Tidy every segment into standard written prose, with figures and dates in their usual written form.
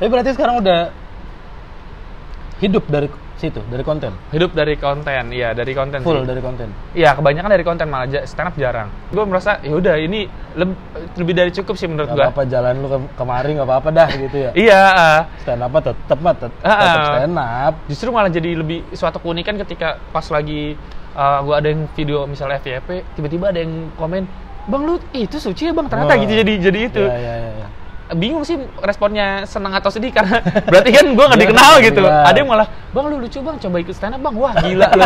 Tapi berarti sekarang udah hidup dari situ, dari konten? Hidup dari konten, iya dari konten Full sih. dari konten? Iya, kebanyakan dari konten, malah stand up jarang. Gue merasa, ya udah ini lebih dari cukup sih menurut gue. Gak apa-apa, jalan lu kemari gak apa-apa dah gitu ya? Iya. Stand up tetep stand up. Justru malah jadi lebih suatu keunikan ketika pas lagi gue ada yang video misalnya FYP, tiba-tiba ada yang komen, "Bang lu itu Suci ya bang?" Ternyata gitu jadi itu. Iya. Bingung sih responnya, senang atau sedih, karena berarti kan gue gak dikenal gitu. Ada yang malah, "Bang lu lucu bang, coba ikut stand up bang." Wah gila lu.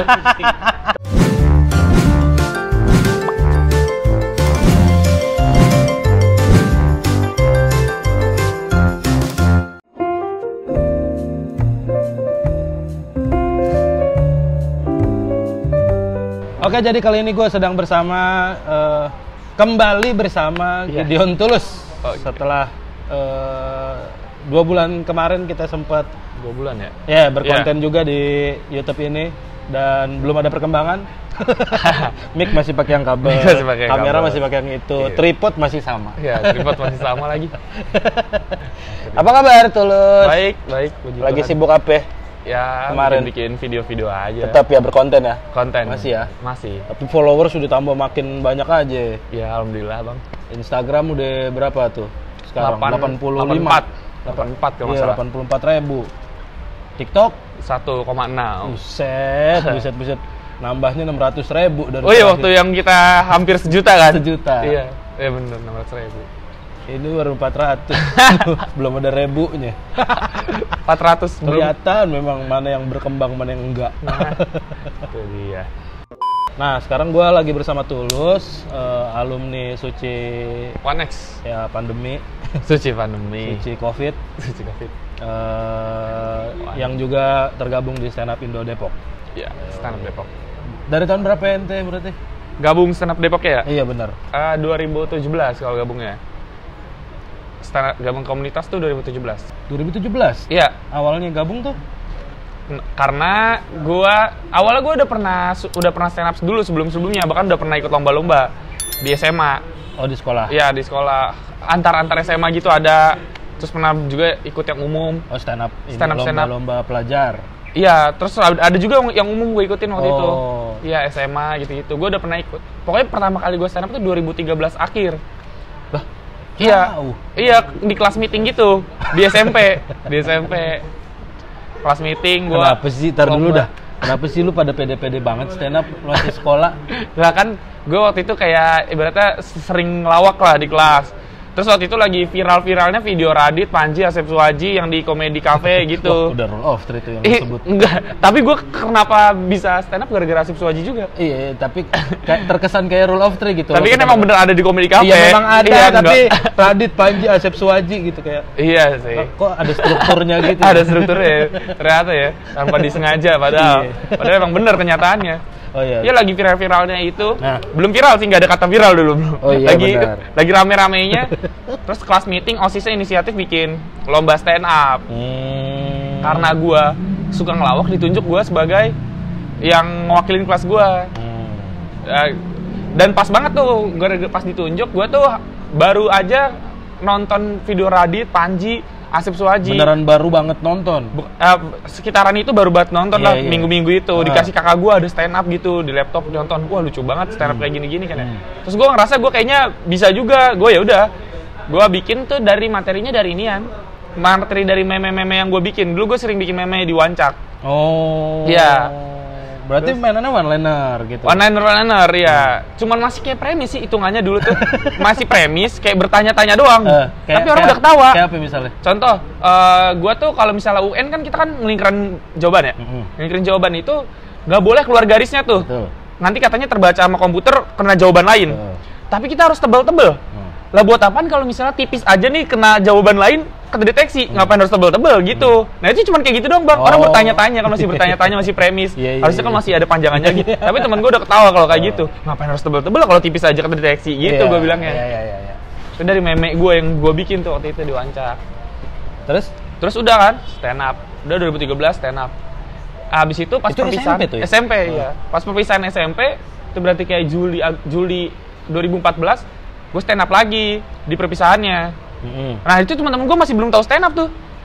Oke, jadi kali ini gue sedang kembali bersama Gideon Tulus. Setelah 2 bulan kemarin kita sempat 2 bulan ya? Ya, berkonten juga di YouTube ini dan belum ada perkembangan. Mic masih pakai yang kabel, kamera masih pakai yang itu, tripod masih sama. Iya, tripod masih sama lagi. Apa kabar Tulus? Baik. Lagi sibuk apa? Ya, kemarin bikin video-video aja. Tetap ya berkonten ya? Konten. Masih ya? Masih. Tapi followers sudah tambah makin banyak aja. Ya, alhamdulillah bang. Instagram udah berapa tuh sekarang? 84 kalau nggak salah. 84.000. TikTok 1,6. Buset. Nambahnya 600.000 dari. Oh iya, waktu yang kita hampir sejuta kan? Sejuta. Iya bener, 600.000. Ini baru 400. Belum ada ribunya. 400 kelihatan memang mana yang berkembang, mana yang enggak. Itu dia. Nah, sekarang gue lagi bersama Tulus, alumni Suci One-X. Ya, pandemi. Suci pandemi. Suci COVID. Yang juga tergabung di Stand Up Indo Depok. Iya, Stand Up Depok. Dari tahun berapa ente berarti? Gabung Stand Up Depok ya? Iya, benar. 2017 kalau gabungnya. Gabung komunitas tuh 2017. 2017? Iya. Awalnya gabung tuh? Karena awalnya gue udah pernah stand up dulu sebelumnya, bahkan udah pernah ikut lomba-lomba di SMA. Oh, di sekolah? Iya, di sekolah. Antar SMA gitu ada. Terus pernah juga ikut yang umum. Oh, stand up. Lomba pelajar. Iya, terus ada juga yang umum gue ikutin waktu itu. Oh. Iya, SMA gitu-gitu. Gue udah pernah ikut. Pokoknya pertama kali gue stand up tuh 2013 akhir. Lah, Iya, di kelas meeting gitu, di SMP. Kelas meeting gue. Kenapa sih? Tar dulu dah. Kenapa sih lu pada pede-pede banget stand up masih sekolah? Lah kan gue waktu itu kayak ibaratnya sering ngelawak lah di kelas. Terus waktu itu lagi viral-viralnya video Radit, Panji, Asep Suwaji yang di Komedi Cafe gitu. Wah, udah roll off itu yang disebut. Enggak, tapi gue kenapa bisa stand up gara-gara Asep Suwaji juga. Iya, tapi terkesan kayak roll off gitu. Tapi kan emang bener ada di Komedi Cafe. Iya, memang ada, tapi Radit, Panji, Asep Suwaji gitu kayak. Iya sih. Kok ada strukturnya gitu? Ada strukturnya, ternyata ya, tanpa disengaja padahal. Padahal emang bener kenyataannya. Oh iya. Ya lagi viral-viralnya itu. Nah, belum viral sih, nggak ada kata viral dulu. Oh iya, lagi rame-ramenya. Terus kelas meeting OSIS-nya inisiatif bikin lomba stand up. Karena gue suka ngelawak, ditunjuk gue sebagai yang ngewakilin kelas gue. Dan pas banget tuh, pas ditunjuk, gue tuh baru aja nonton video Radit, Panji, Asep Suwaji. Beneran baru banget nonton? Sekitaran itu baru banget nonton lah, iya. minggu-minggu itu. Dikasih kakak gue ada stand up gitu, di laptop nonton. Wah lucu banget stand up kayak gini-gini kan ya. Terus gue ngerasa gue kayaknya bisa juga. Gue ya udah, gue bikin tuh dari materinya dari inian. Materi dari meme-meme yang gue bikin. Dulu gue sering bikin meme di Wancak. Oh. Iya. Berarti mainannya one-liner gitu? One-liner, ya. Cuman masih kayak premis sih hitungannya dulu tuh. Masih premis, kayak bertanya-tanya doang. Tapi orang udah ketawa. Kayak apa misalnya? Contoh, gua tuh kalau misalnya UN kan kita kan ngelingkaran jawaban ya. Ngelingkaran jawaban itu nggak boleh keluar garisnya tuh. Betul. Nanti katanya terbaca sama komputer kena jawaban lain. Tapi kita harus tebel-tebel. Lah buat apaan kalau misalnya tipis aja nih kena jawaban lain kedeteksi, ngapain harus tebel-tebel gitu. Nah itu cuma kayak gitu doang bang. Orang bertanya-tanya, kan masih bertanya-tanya, masih premis. Harusnya kan masih ada panjangannya gitu. Tapi temen gue udah ketawa kalau kayak gitu. Ngapain harus tebel-tebel kalau tipis aja kedeteksi gitu gue bilangnya. Iya. Itu dari meme gue yang gue bikin tuh waktu itu di Wancak. Terus udah kan stand up. Udah 2013 stand up. Abis itu pas itu perpisahan SMP tuh ya? SMP ya. Pas perpisahan SMP itu berarti kayak Juli 2014 gue stand up lagi di perpisahannya. Nah itu teman-teman gue masih belum tahu stand up tuh.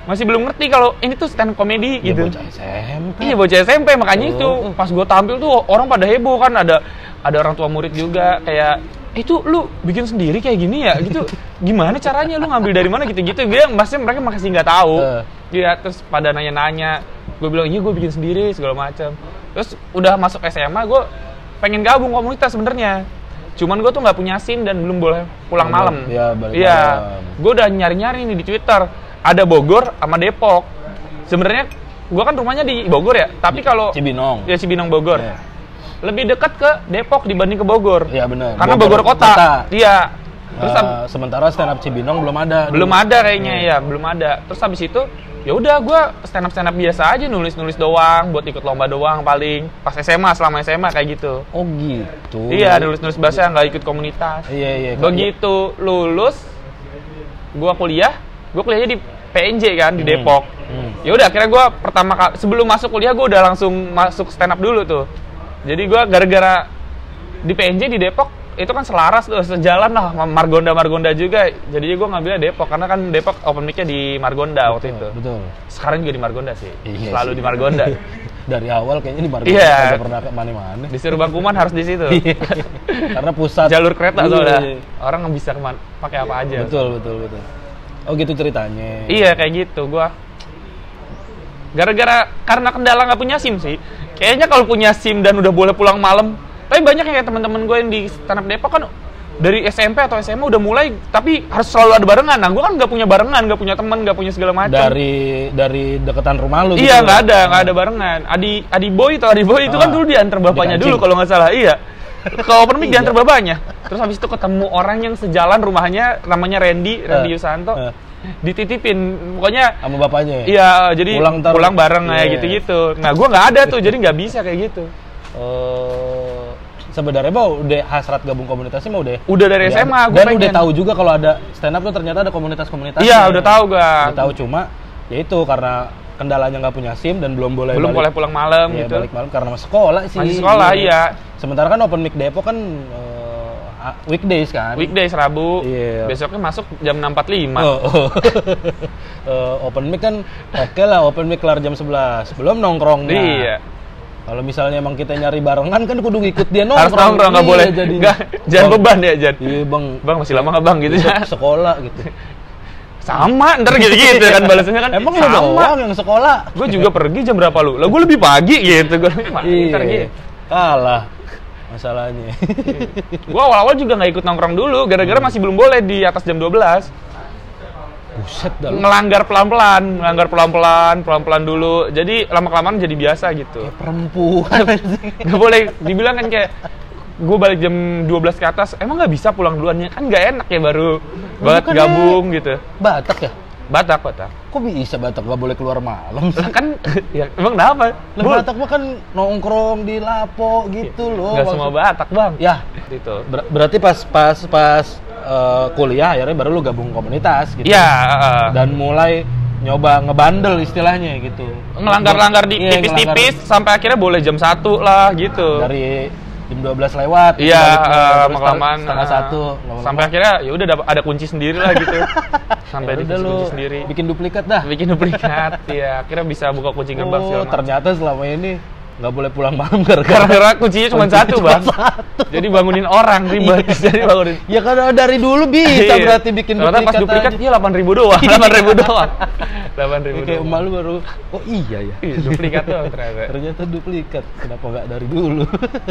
masih belum ngerti kalau ini tuh stand up comedy gitu. Bocah SMP. Iya, bocah SMP, makanya itu pas gue tampil tuh orang pada heboh kan, ada orang tua murid juga kayak itu lu bikin sendiri kayak gini ya gitu. Gimana caranya, lu ngambil dari mana gitu-gitu. Mereka masih nggak tahu. Iya, terus pada nanya-nanya. Gue bilang, "Iya, gue bikin sendiri segala macam." Terus udah masuk SMA, gue pengen gabung komunitas sebenarnya. Cuman gue tuh nggak punya SIM dan belum boleh pulang malam. Iya, gue udah nyari-nyari nih di Twitter. Ada Bogor sama Depok. Sebenarnya gue kan rumahnya di Bogor ya, tapi kalau Cibinong. Ya Cibinong Bogor. Yeah. Lebih dekat ke Depok dibanding ke Bogor. Iya benar. Karena Bogor kota. Iya. Terus sementara stand up Cibinong belum ada. Belum ada kayaknya ya, belum ada. Terus habis itu ya udah gue stand up biasa aja, nulis doang buat ikut lomba doang paling. Pas SMA, selama SMA kayak gitu. Oh gitu. Iya, nulis bahasa, nggak ikut komunitas. Iya. Begitu lulus, gue kuliahnya di PNJ kan di Depok. Ya udah akhirnya gue pertama kali sebelum masuk kuliah gue udah langsung masuk stand up dulu tuh. Jadi gue gara-gara di PNJ di Depok itu kan selaras tuh, sejalan lah Margonda juga. Jadi gue ngambilnya Depok karena kan Depok open mic-nya di Margonda waktu itu. Betul. Sekarang juga di Margonda sih. Iya Selalu sih. di Margonda. Dari awal kayaknya di Margonda nggak pernah ke mana-mana. Disuruh Bangkuman harus di situ. Karena pusat jalur kereta soalnya. Orang nggak bisa pakai apa aja. Betul. Oh gitu ceritanya. Iya kayak gitu gue. Karena kendala nggak punya SIM sih. Kayaknya kalau punya SIM dan udah boleh pulang malam. Tapi banyak yang kayak teman-teman gue yang di stand up Depok kan dari SMP atau SMA udah mulai, tapi harus selalu ada barengan. Nah, gue kan nggak punya barengan, nggak punya teman, nggak punya segala macam. Dari deketan rumah lu. Iya, nggak ada barengan. Adi Boy itu kan dulu diantar bapaknya dulu kalau nggak salah. Iya. Ke open mic diantar bapaknya. Terus habis itu ketemu orang yang sejalan rumahnya, namanya Randy Yusanto. Dititipin, pokoknya sama bapaknya. Iya, jadi pulang bareng kayak gitu-gitu. Nah, gue nggak ada tuh, jadi nggak bisa kayak gitu. Sebenarnya udah hasrat gabung komunitasnya udah dari SMA gue udah tahu juga kalau ada stand up tuh ternyata ada komunitas-komunitas. Iya, udah tahu gue. Udah tahu, cuma ya itu karena kendalanya nggak punya SIM dan belum boleh pulang malam ya, gitu. Balik malam karena masih sekolah sih. Masih sekolah, iya. Sementara kan open mic Depok kan weekdays kan. Weekdays Rabu. Yeah. Besoknya masuk jam 6.45. Open mic kan oke lah, open mic kelar jam 11. Belum nongkrongnya. Iya. Kalau misalnya emang kita nyari barengan kan kudu ikut dia nongkrong. Harus nongkrong, nggak boleh. Jangan beban ya, Jan. Iya, Bang masih lama nggak Bang gitu ya. Sekolah gitu. Sama, ntar gitu kan balasannya kan. Emang lu doang yang sekolah? Gue juga pergi jam berapa lu? Lah gue lebih pagi gitu. Gue ntar gitu. Kalah masalahnya. Gue awal-awal juga nggak ikut nongkrong dulu, gara-gara masih belum boleh di atas jam 12. Buset dah. Melanggar pelan-pelan dulu. Jadi lama-kelamaan jadi biasa gitu. Kayak perempuan. Gak boleh dibilang kan kayak gue balik jam 12 ke atas, emang nggak bisa pulang duluannya? Kan nggak enak ya baru banget gabung gitu. Batak ya? Batak. Kok bisa Batak nggak boleh keluar malam? Kan ya emang kenapa? Batak mah kan nongkrong di Lapo gitu loh. Nggak semua Batak bang. Ya itu. Berarti pas kuliah akhirnya baru lu gabung komunitas gitu. Iya. Dan mulai nyoba ngebandel istilahnya gitu. Ngelanggar-langgar di tipis-tipis sampai akhirnya boleh jam 1 lah gitu. Dari jam 12 lewat. Iya, kelamaan setengah 1. Sampai akhirnya ya udah ada kunci sendiri lah gitu. Sampai ya kunci sendiri. Bikin duplikat dah. Iya, akhirnya bisa buka kunci gerbang segala macam. Ternyata selama ini nggak boleh pulang malam gara-gara kuncinya cuma satu bang. Jadi bangunin orang ribet. Jadi bangunin. Ya kan dari dulu bisa berarti bikin duplikat. Pas duplikat dia 8.000 doang. 8.000 doang. 8.000. Kayak emak lu baru. Oh iya ya. Duplikat doang ternyata. Ternyata duplikat. Kenapa nggak dari dulu?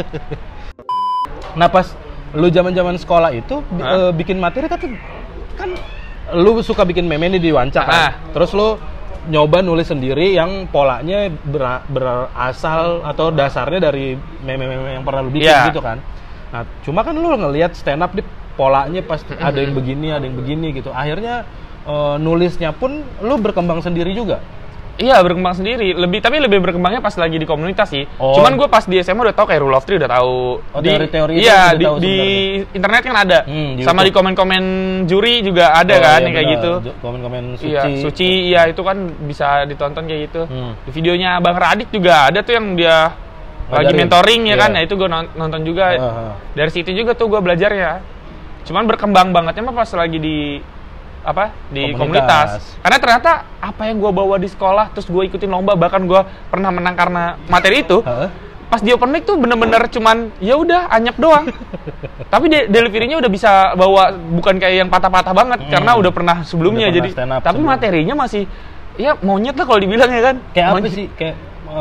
Nah pas lu zaman sekolah itu bikin materi tapi kan lu suka bikin meme nih di Wancak kan. Terus lu nyoba nulis sendiri yang polanya berasal atau dasarnya dari meme-meme yang pernah lu bikin gitu kan. Nah, cuma kan lu ngelihat stand up di polanya pasti ada yang begini gitu. Akhirnya nulisnya pun lu berkembang sendiri juga. Iya, berkembang sendiri. Tapi lebih berkembangnya pas lagi di komunitas sih. Cuman gue pas di SMA udah tahu kayak Rule of Three udah tahu. Teori-teori iya, di internet kan ada. Sama di komen-komen juri juga ada kan yang kayak gitu. Komen-komen Suci. Iya, Suci, iya itu kan bisa ditonton kayak gitu. Di videonya Bang Radit juga ada tuh yang dia lagi mentoring ya kan. Nah, itu gue nonton juga. Dari situ juga tuh gue belajar ya. Cuman berkembang bangetnya mah pas lagi di di komunitas. Karena ternyata apa yang gue bawa di sekolah, terus gue ikutin lomba, bahkan gue pernah menang karena materi itu. Pas di open mic tuh bener-bener cuman ya udah anyep doang. Tapi delivery-nya udah bisa bawa, bukan kayak yang patah-patah banget karena udah pernah sebelumnya. Udah pernah jadi tapi materinya masih ya monyet lah kalau dibilang ya kan. Kayak apa sih? Kayak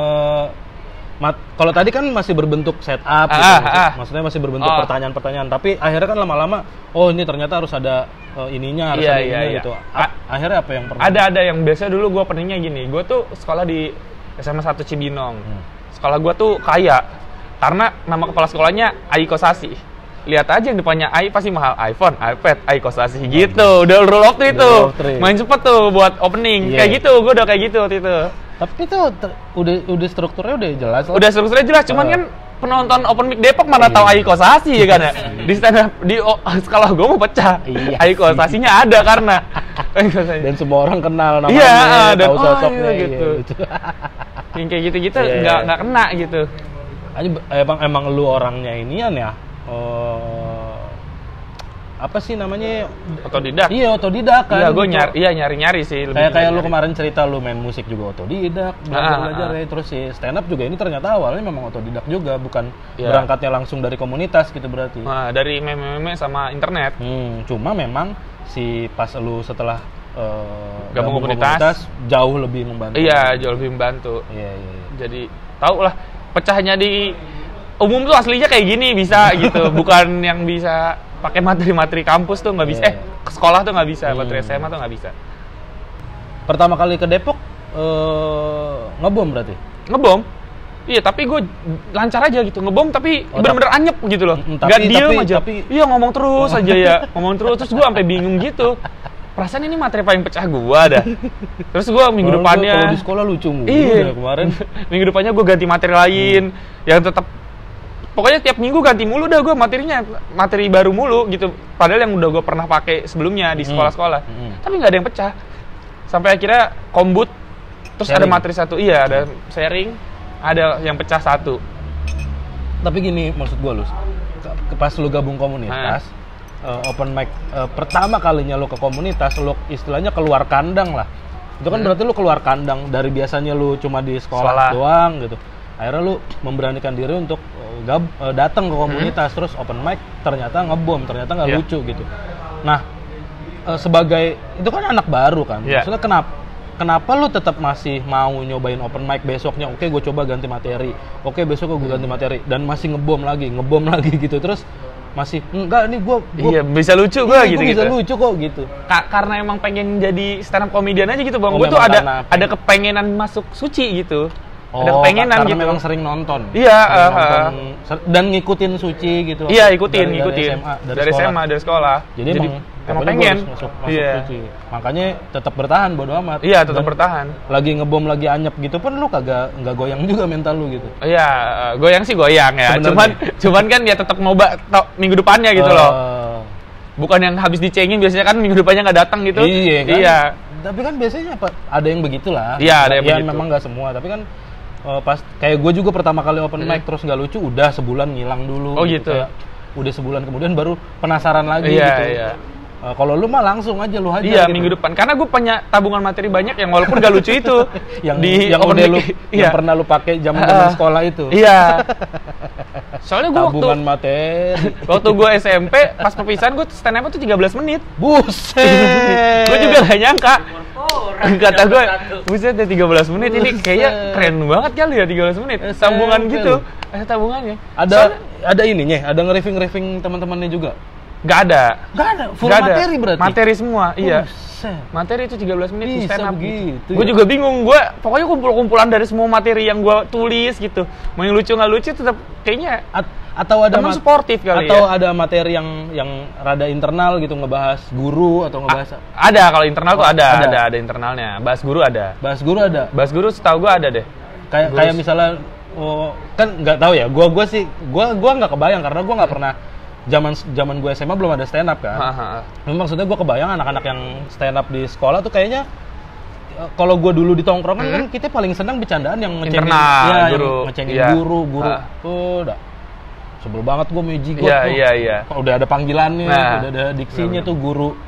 kalau tadi kan masih berbentuk setup maksudnya masih berbentuk pertanyaan-pertanyaan, tapi akhirnya kan lama-lama ini ternyata harus ada ininya, harus ada ininya gitu. Akhirnya apa yang pernah? Ada yang biasa dulu gue pernahnya gini. Gue tuh sekolah di SMA 1 Cibinong. Sekolah gue tuh kaya karena nama kepala sekolahnya Ai Kosasi. Lihat aja yang depannya Ai pasti mahal, iPhone, iPad, Ai Kosasi gitu. Udah rule of three tuh. Main cepet tuh buat opening. Kayak gitu, gue udah kayak gitu waktu itu. Tapi itu udah strukturnya udah jelas. Udah strukturnya jelas, cuman kan penonton Open Mic Depok mana tahu Ai Kosasi ya kan ya. Di stand up di sekolah gue mau pecah. Ai Kosasinya ada karena dan semua orang kenal namanya, tahu sosoknya gitu. Yang kayak gitu-gitu nggak kena gitu. Emang lu orangnya inian ya. Apa sih namanya? Otodidak. Iya, otodidak kan. Iya, gue nyari-nyari sih. Kayak lu kemarin cerita lu main musik juga otodidak, belajar ya. Terus si stand up juga ini ternyata awalnya memang otodidak juga, bukan berangkatnya langsung dari komunitas gitu berarti. Nah, dari meme-meme sama internet. Cuma memang si pas lu setelah gabung komunitas jauh lebih membantu. Iya, jauh lebih membantu. Iya. Jadi tau lah pecahnya di umum tuh aslinya kayak gini bisa gitu, bukan yang bisa pakai materi-materi kampus tuh nggak bisa. Ke sekolah tuh nggak bisa, materi SMA tuh nggak bisa. Pertama kali ke Depok ngebom berarti? Ngebom? Iya, tapi gue lancar aja gitu, ngebom tapi bener-bener anyep gitu loh. Gak diem aja. Iya, ngomong terus aja ya, ngomong terus gue sampai bingung gitu. Perasaan ini materi paling pecah gue dah. Terus gue minggu depannya kalau di sekolah lucu mulu ya kemarin. Minggu depannya gue ganti materi lain yang tetap. Pokoknya tiap minggu ganti mulu dah gue materinya, materi baru mulu gitu. Padahal yang udah gue pernah pakai sebelumnya di sekolah-sekolah. Tapi nggak ada yang pecah. Sampai akhirnya kombut, terus sharing. Ada materi satu, ada sharing, ada yang pecah satu. Tapi gini maksud gue, pas lu gabung komunitas, open mic pertama kalinya lu ke komunitas, lu istilahnya keluar kandang lah. Itu kan berarti lu keluar kandang dari biasanya lu cuma di sekolah doang gitu. Akhirnya lu memberanikan diri untuk datang ke komunitas, terus open mic ternyata ngebom, ternyata nggak lucu gitu. Nah, sebagai itu kan anak baru kan, maksudnya kenapa lu tetap masih mau nyobain open mic besoknya? Oke, gue coba ganti materi. Oke, besok gue ganti materi dan masih ngebom lagi gitu. Terus masih enggak nih gue bisa lucu gue gitu. Bisa lucu kok gitu. Karena emang pengen jadi stand up comedian aja gitu, Bang. Gue tuh ada kepengenan masuk Suci gitu. Ada kepengenan karena gitu. Memang sering nonton. Iya, dan ngikutin Suci gitu. Iya, ikutin. Dari SMA, dari sekolah. Jadi emang pengen masuk Suci. Makanya tetap bertahan bodo amat. Iya, tetap bertahan. Lagi ngebom, lagi anyep gitu pun lu enggak goyang juga mental lu gitu. Iya, goyang sih goyang ya. Cuman kan ya tetap ngoba minggu depannya gitu loh. Bukan yang habis dicengin biasanya kan minggu depannya nggak datang gitu. Iya kan? Iya. Tapi kan biasanya ada yang begitulah. Iya, ada yang begitu. Memang nggak semua, tapi kan pas kayak gue juga pertama kali open mic terus nggak lucu, udah sebulan ngilang dulu. Oh gitu. Kayak, udah sebulan kemudian baru penasaran lagi gitu. Iya. Kalau lu mah langsung aja lu hajar. Iya, gitu. Minggu depan. Karena gue punya tabungan materi banyak yang walaupun gak lucu itu. yang pernah lu pakai zaman sekolah itu. Iya. Soalnya gue tabungan materi. Waktu gue SMP pas perpisahan gue stand up tuh 13 menit. Buset. Gue juga gak nyangka. Kata gue, buset ya 13 menit ini kayaknya keren banget kali ya 13 menit. Tabungan gitu. Ada tabungannya. Ada ininya, ada nge-riffing teman-temannya juga. Gak ada. Full materi berarti? Materi semua, iya. Materi itu 13 menit stand up gitu. Gue juga bingung, pokoknya kumpul-kumpulan dari semua materi yang gue tulis gitu. Mau yang lucu nggak lucu tetap kayaknya atau ada teman sportif kali atau ada materi yang rada internal gitu, ngebahas guru atau ngebahas ada. Kalau internal tuh ada internalnya. Bahas guru ada. Bahas guru setahu gue ada deh. Kayak misalnya kan nggak tahu ya. Gua sih nggak kebayang karena gua nggak pernah zaman gue SMA belum ada stand up kan. Maksudnya gue kebayang anak-anak yang stand up di sekolah tuh kayaknya kalau gue dulu di tongkrongan kan kita paling senang bercandaan yang ngecengin guru. Udah sebel banget gue meji gue. Iya. Udah ada panggilannya, udah ada diksinya tuh guru.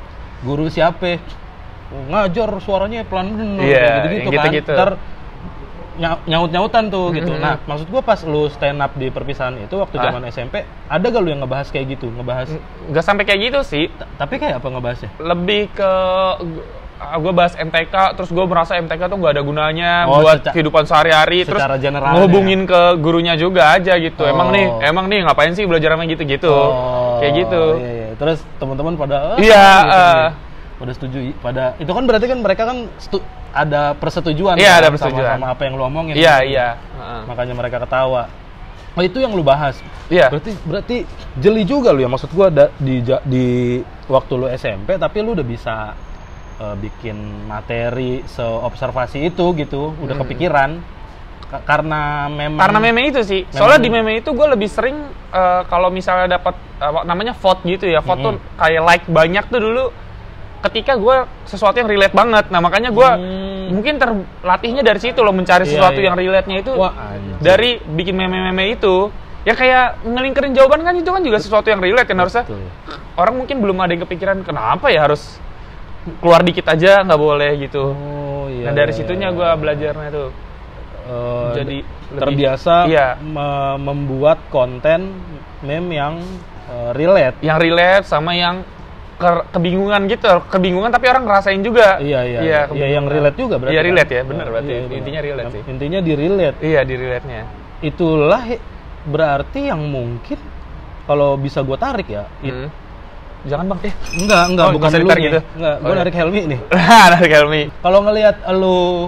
guru siapa ngajar suaranya pelan bener gitu-gitu kan. Ntar nyaut-nyautan tuh gitu. Nah, maksud gua pas lu stand up di perpisahan itu waktu zaman SMP, ada gak lu yang ngebahas kayak gitu? Nggak sampai kayak gitu sih. Tapi kayak apa ngebahasnya? Lebih ke gue bahas MTK, terus gue merasa MTK tuh nggak ada gunanya buat kehidupan sehari-hari, terus ngehubungin ke gurunya juga aja gitu. Emang nih ngapain sih belajar sama gitu-gitu, kayak gitu. Iya. Terus teman-teman pada pada setuju, itu kan berarti kan mereka kan ada persetujuan ada persetujuan sama apa yang lu omongin. Iya. Makanya mereka ketawa. Oh, itu yang lu bahas. Iya. Berarti jeli juga lu ya, maksud gua di waktu lu SMP tapi lu udah bisa bikin materi seobservasi itu gitu, udah kepikiran karena meme itu sih. Soalnya di meme itu gue lebih sering kalau misalnya dapat namanya vote gitu ya, vote tuh kayak like banyak tuh dulu ketika gue sesuatu yang relate banget. Nah makanya gue mungkin terlatihnya dari situ loh, mencari sesuatu yang relate-nya itu. Dari bikin meme-meme itu. Ya kayak ngelingkerin jawaban kan, itu kan juga sesuatu yang relate kan harusnya. Orang mungkin belum ada yang kepikiran kenapa ya harus keluar dikit aja, nggak boleh gitu. Nah dari situnya gue belajarnya tuh. Jadi terbiasa membuat konten meme yang relate. Yang relate sama yang kebingungan gitu. Kebingungan tapi orang ngerasain juga. Iya, yang relate juga berarti. Iya relate ya, benar berarti. Intinya relate sih. Intinya di relate. Iya, di relate-nya. Itulah berarti yang mungkin kalau bisa gue tarik ya. Jangan bang, enggak, bukan lu gitu. Enggak, gue narik Helmi nih. Narik Helmi. Kalau ngelihat lu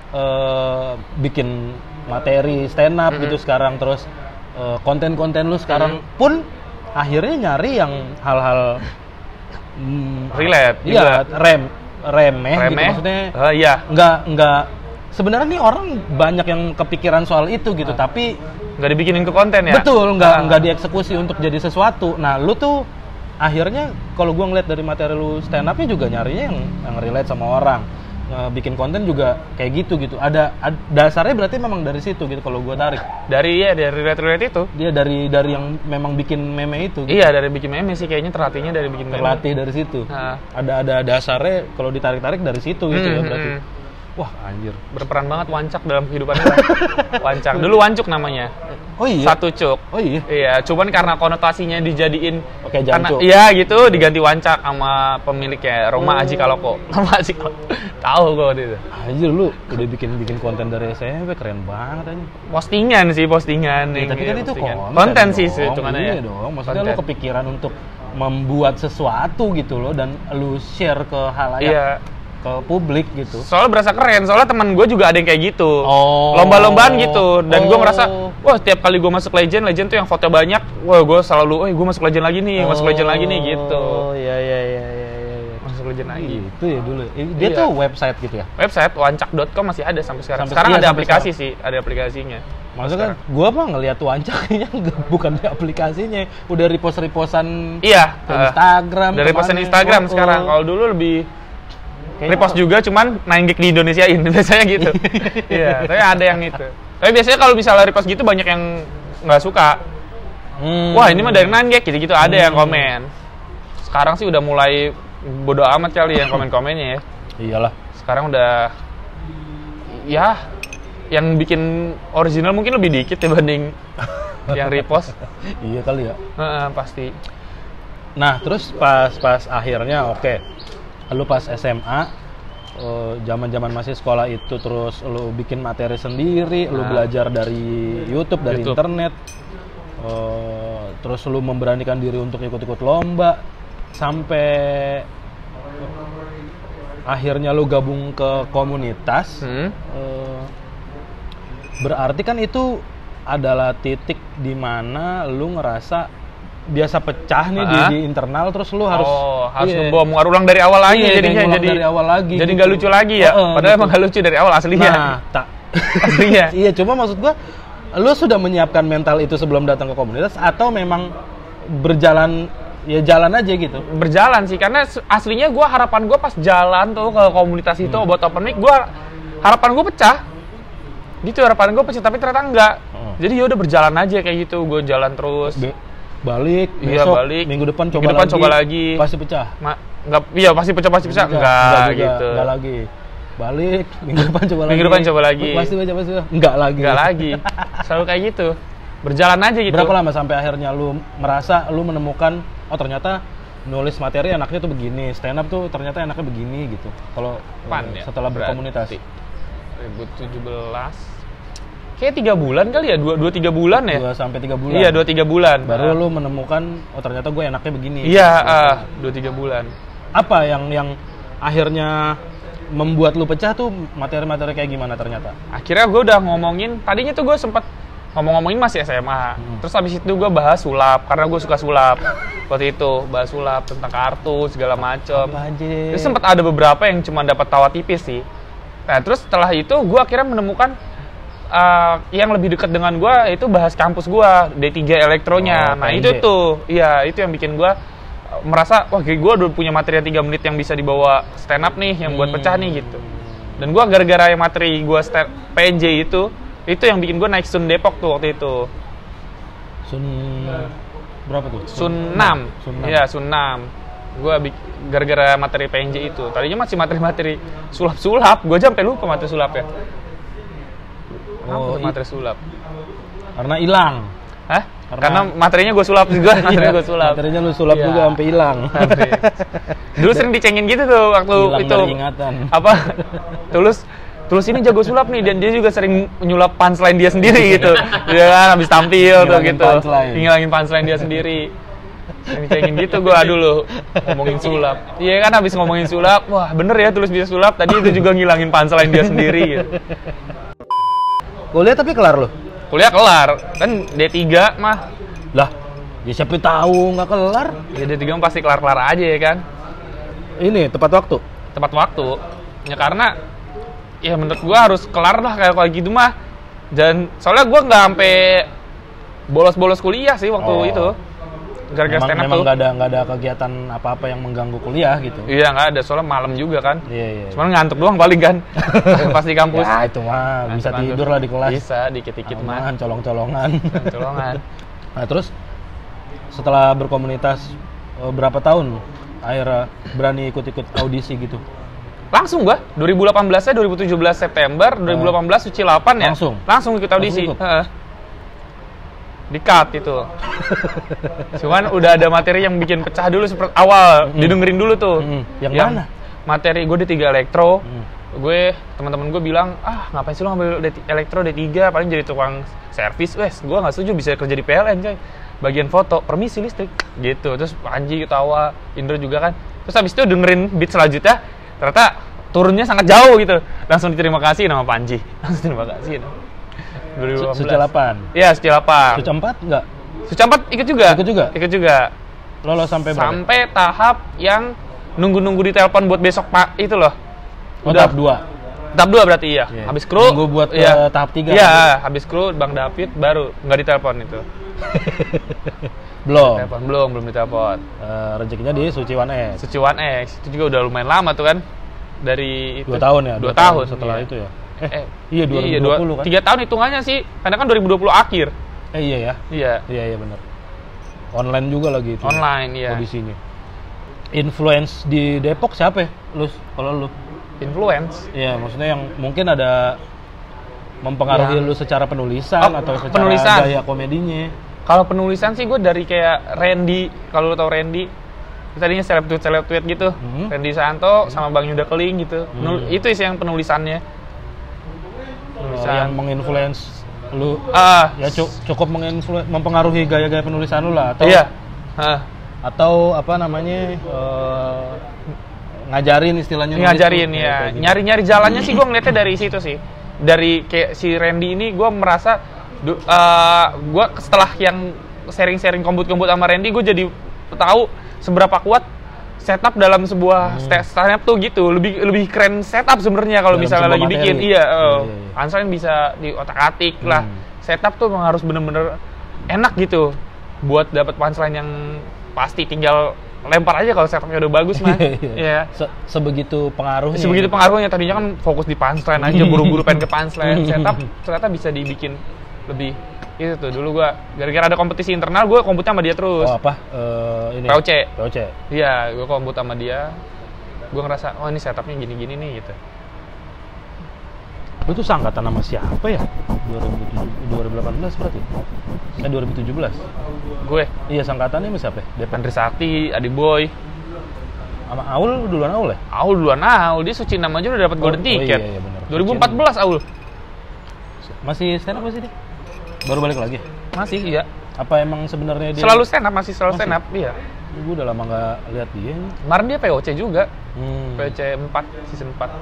bikin materi stand up gitu sekarang, terus konten-konten lu sekarang pun akhirnya nyari yang hal-hal relate. Iya, remeh gitu maksudnya. Enggak. Sebenarnya nih orang banyak yang kepikiran soal itu gitu, tapi nggak dibikinin ke konten ya. Betul, nggak dieksekusi untuk jadi sesuatu. Nah, lu tuh akhirnya kalau gue ngeliat dari materi lu stand up-nya juga nyarinya yang relate sama orang, bikin konten juga kayak gitu. Ada dasarnya berarti memang dari situ gitu kalau gue tarik. Dari relate itu. Dia dari yang memang bikin meme itu. Gitu. Iya, dari bikin meme sih kayaknya terlatihnya dari bikin meme. Terlatih dari situ. Ada dasarnya kalau ditarik-tarik dari situ gitu ya berarti. Wah, anjir. Berperan banget Wancak dalam kehidupan kita. Wancak. Dulu Wancuk namanya. Oh iya? Satu cuk. Oh iya? Iya, cuman karena konotasinya dijadiin jancuk. Iya gitu, diganti Wancak sama pemiliknya, Roma Aji Kaloko. Roma Aji Kaloko. Tahu gue waktu itu. Anjir, lu udah bikin konten dari SMP, keren banget aja. Postingan. Ya, tapi kan itu konten sih hitungannya ya. Iya dong, maksudnya lu kepikiran untuk membuat sesuatu gitu loh, dan lu share ke halayak. Ke publik gitu. Soalnya berasa keren, soalnya teman gue juga ada yang kayak gitu. Lomba-lombaan gitu. Dan gue merasa, wah setiap kali gue masuk legend tuh yang foto banyak, wah gue selalu, gue masuk legend lagi nih gitu. Iya. Masuk legend lagi. Itu ya dulu. Dia tuh website gitu ya? Website, wancak.com masih ada sampai sekarang. Sekarang ada aplikasi sih, ada aplikasinya. Maksudnya kan, gue mah ngeliat Wancaknya bukan di aplikasinya, udah repost-repostan Instagram. Dari repostan Instagram sekarang. Kalau dulu lebih repost juga, cuman 9gag di Indonesiain biasanya gitu. Iya, tapi ada yang itu. Tapi biasanya kalau misalnya repost gitu banyak yang nggak suka. Wah ini mah dari 9gag gitu ada yang komen. Sekarang sih udah mulai bodo amat kali yang komen-komennya ya. Iyalah. Sekarang udah ya yang bikin original mungkin lebih dikit dibanding yang repost. Iya kali ya. Pasti. Nah terus pas akhirnya lu pas SMA, zaman masih sekolah itu, terus lu bikin materi sendiri, lu belajar dari YouTube, dari internet, terus lu memberanikan diri untuk ikut-ikut lomba, sampai akhirnya lu gabung ke komunitas. Berarti kan itu adalah titik di mana lu ngerasa biasa pecah nih di internal, terus lu harus ngebom, ulang dari awal lagi jadinya, dari awal lagi jadi nggak lucu lagi ya, padahal emang nggak lucu dari awal aslinya. Aslinya. Iya, cuma maksud gua, lu sudah menyiapkan mental itu sebelum datang ke komunitas atau memang berjalan jalan aja gitu? Berjalan sih, karena aslinya harapan gua pas jalan tuh ke komunitas itu buat open mic, harapan gua pecah. Gitu, harapan gua pecah, tapi ternyata enggak. Jadi ya udah berjalan aja kayak gitu, gua jalan terus. Balik, besok, balik. minggu depan coba lagi. Pasti pecah. Enggak, iya pasti pecah enggak gitu. Enggak lagi. Balik, minggu depan coba lagi. Minggu depan coba lagi. Pasti baca. Enggak lagi. Selalu kayak gitu. Berjalan aja gitu. Berapa lama sampai akhirnya lu merasa lu menemukan oh ternyata nulis materi enaknya tuh begini, stand up tuh ternyata enaknya begini gitu. Kalau setelah berkomunitas 2017 kayak 3 bulan kali ya, 2-3 bulan ya? 2 sampai 3 bulan. Iya, 2-3 bulan. Baru lu menemukan oh ternyata gue enaknya begini. Iya, 2-3 bulan. Apa yang akhirnya membuat lu pecah tuh materi-materi kayak gimana ternyata? Akhirnya gue udah ngomongin, tadinya tuh gue sempet ngomongin masih SMA. Terus habis itu gue bahas sulap, karena gue suka sulap. Waktu itu bahas sulap tentang kartu segala macem. Terus sempet ada beberapa yang cuma dapat tawa tipis sih. Nah terus setelah itu gue akhirnya menemukan yang lebih dekat dengan gue itu bahas kampus gue, D3 elektronya. Nah PNJ. Itu tuh, iya itu yang bikin gue merasa wah gue udah punya materi 3 menit yang bisa dibawa stand up nih, yang buat pecah nih gitu. Dan gue gara-gara yang materi gue PNJ itu yang bikin gue naik Sun Depok tuh waktu itu. Sun berapa tuh? Sun 6. Iya, Sun 6. Gue gara-gara materi PNJ itu. Tadinya masih materi sulap-sulap. Gue aja sampai lupa materi sulap ya. Materi sulap. Karena hilang. Hah? Karena materinya gue sulap juga. Materinya lu sulap juga sampai hilang. Dulu sering dicengin gitu tuh waktu hilang itu. Ingatan. Apa? Tulus ini jago sulap nih, dan dia juga sering menyulap punchline dia sendiri gitu. Dia kan habis tampil tuh gitu. Ngilangin punchline dia sendiri. Ngecengin gitu gue dulu ngomongin sulap. Iya kan habis ngomongin sulap, wah bener ya Tulus bisa sulap. Tadi itu juga ngilangin punchline dia sendiri gitu. Kuliah tapi kelar loh? Kuliah kelar, kan D3 mah. Lah, ya siapa tahu nggak kelar? Ya D3 pasti kelar-kelar aja ya kan. Ini tepat waktu? Tepat waktu. Ya karena ya menurut gua harus kelar lah kayak gitu mah. Dan soalnya gua nggak sampai bolos-bolos kuliah sih waktu itu. Gara-gara stand up tuh. Memang nggak ada kegiatan apa-apa yang mengganggu kuliah gitu. Iya nggak ada, soalnya malam juga kan. Iya. Cuman ngantuk doang paling kan. Pas di kampus. Ya itu mah bisa tidur lah di kelas. Bisa dikit-dikit mah. Colong-colongan. Nah terus setelah berkomunitas berapa tahun akhirnya berani ikut-ikut audisi gitu? Langsung gua 2018-nya 2017 September, 2018 Suci 8 ya. Langsung ikut audisi. Di-cut itu. Cuman udah ada materi yang bikin pecah dulu seperti awal, didengerin dulu tuh. Yang mana? Materi gue D3 elektro. Gue, teman-teman gue bilang, ngapain sih lo ngambil elektro D3, paling jadi tukang servis. Wes, gue nggak setuju bisa kerja di PLN, coy. Bagian foto, permisi listrik, gitu. Terus Panji ketawa, Indro juga kan. Terus habis itu dengerin beat selanjutnya, ternyata turunnya sangat jauh gitu. Langsung diterima kasih nama Panji. Langsung terima kasih. 2018. Suci 8? Iya, Suci 8. Suci 4 enggak? Suci 4 ikut juga? Ikut juga. Lolos sampai berapa? Sampai tahap yang nunggu-nunggu di telepon buat besok Pak, itu loh. Udah tahap 2? Tahap 2 berarti iya. Habis kru. Nunggu buat tahap 3? Iya, habis kru, Bang David baru nggak ditelepon itu. Belum ditelepon. Rezekinya di Suci 1X. Suci 1X, itu juga udah lumayan lama tuh kan. Dari 2 tahun ya? 2 tahun setelah iya. Itu ya? Iya 2020 kan? 3 tahun hitungannya sih, karena kan 2020 akhir. Iya ya? Iya benar. Online juga lagi itu. Online ya. Audisinya. Influence di Depok siapa ya? Kalau lu? Influence? Iya, maksudnya yang mungkin ada mempengaruhi lu secara penulisan atau secara gaya komedinya. Kalau penulisan sih gue dari kayak Randy, kalau lu tau Randy, tadinya seleb tweet gitu. Randy Santo sama Bang Yuda Keling gitu. Itu sih yang penulisannya. Yang menginfluence lu ya cukup mempengaruhi gaya-gaya penulisan lu lah atau atau apa namanya ngajarin istilahnya ya nyari jalannya sih gue ngeliatnya dari situ sih, dari kayak si Randy ini gue merasa gue setelah yang sharing kombut sama Randy gue jadi tahu seberapa kuat setup dalam sebuah stand up tuh gitu, lebih keren setup sebenarnya kalau misalnya lagi bikin punchline bisa di otak-atik lah. Setup tuh memang harus bener-bener enak gitu buat dapat punchline yang pasti, tinggal lempar aja kalau setupnya udah bagus mah. Sebegitu pengaruhnya. Sebegitu pengaruhnya, tadinya kan fokus di punchline aja, buru-buru pengen ke punchline. Setup ternyata bisa dibikin lebih Itu tuh dulu gue gara-gara ada kompetisi internal gue komput sama dia terus. Oh apa? Ini POC. Iya, gue komput sama dia. Gue ngerasa, oh ini setupnya gini-gini nih gitu. Lu tuh sangkatan sama siapa ya? 2018 berarti? 2017? Gue? Iya, sangkatannya sama siapa? Andri Sakti, Adi Boy. Sama Aul duluan Aul ya? Aul duluan Aul, dia Suci nama aja udah dapat golden ticket. Iya, bener. 2014 Aul. Masih stand up masih dia? Baru balik lagi? Masih, iya. Apa emang sebenarnya dia selalu stand up, masih selalu stand up, iya. Gue udah lama nggak lihat dia. Kemarin dia POC juga. POC 4, season 4.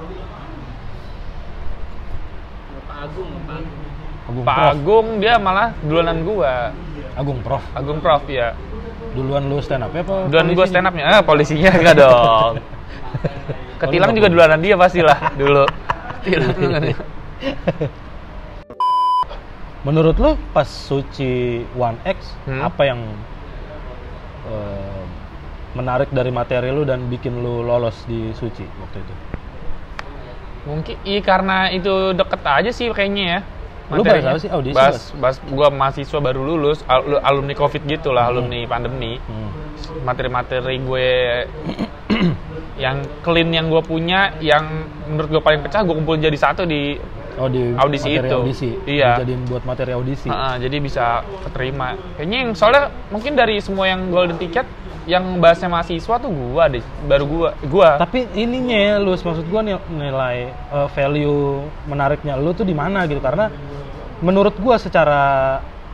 Pak Agung dia malah duluanan gua. Agung Prof ya. Duluan lu stand up ya apa? Duluan gua stand upnya. Polisinya enggak dong. Ketilang juga duluanan dia pastilah dulu. Ketilang. Menurut lu pas Suci 1X apa yang menarik dari materi lu dan bikin lu lolos di Suci waktu itu? Mungkin karena itu deket aja sih kayaknya ya. Lu bahas apa sih? Audisi? Bahas gua mahasiswa baru lulus, alumni Covid gitu lah, alumni pandemi. Materi-materi gue yang clean yang gue punya, yang menurut gue paling pecah, gue kumpulin jadi satu di audisi itu. Iya. Dijadiin buat materi audisi. Jadi bisa keterima. Kayaknya yang soalnya mungkin dari semua yang golden ticket, yang bahasnya mahasiswa tuh baru gua. Tapi ininya lu maksud gua nilai value menariknya lu tuh di mana gitu, karena menurut gua secara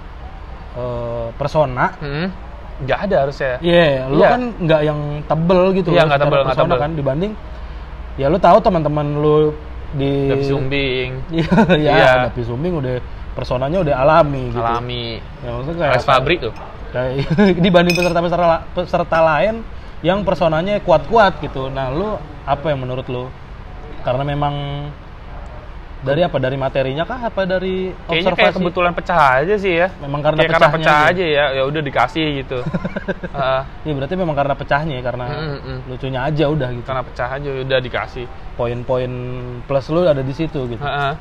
persona nggak ada harusnya. Iya, lu kan nggak yang tebel gitu. Iya, nggak tebel kan dibanding ya lu tahu teman-teman lu di Davi Sumbing. Iya, Davi Sumbing udah personanya udah alami gitu. Ya maksudnya kayak Pabrik tuh. Kayak dibanding peserta lain yang personanya kuat-kuat gitu. Nah, lu apa yang menurut lu? Karena memang dari apa? Dari materinya kah? Apa dari observasi? Kayaknya kayak kebetulan pecah aja sih ya. Memang karena pecah aja ya. Ya udah dikasih gitu. Iya, berarti memang karena pecahnya, karena lucunya aja udah gitu. Karena pecah aja udah dikasih. Poin-poin plus lu ada di situ gitu.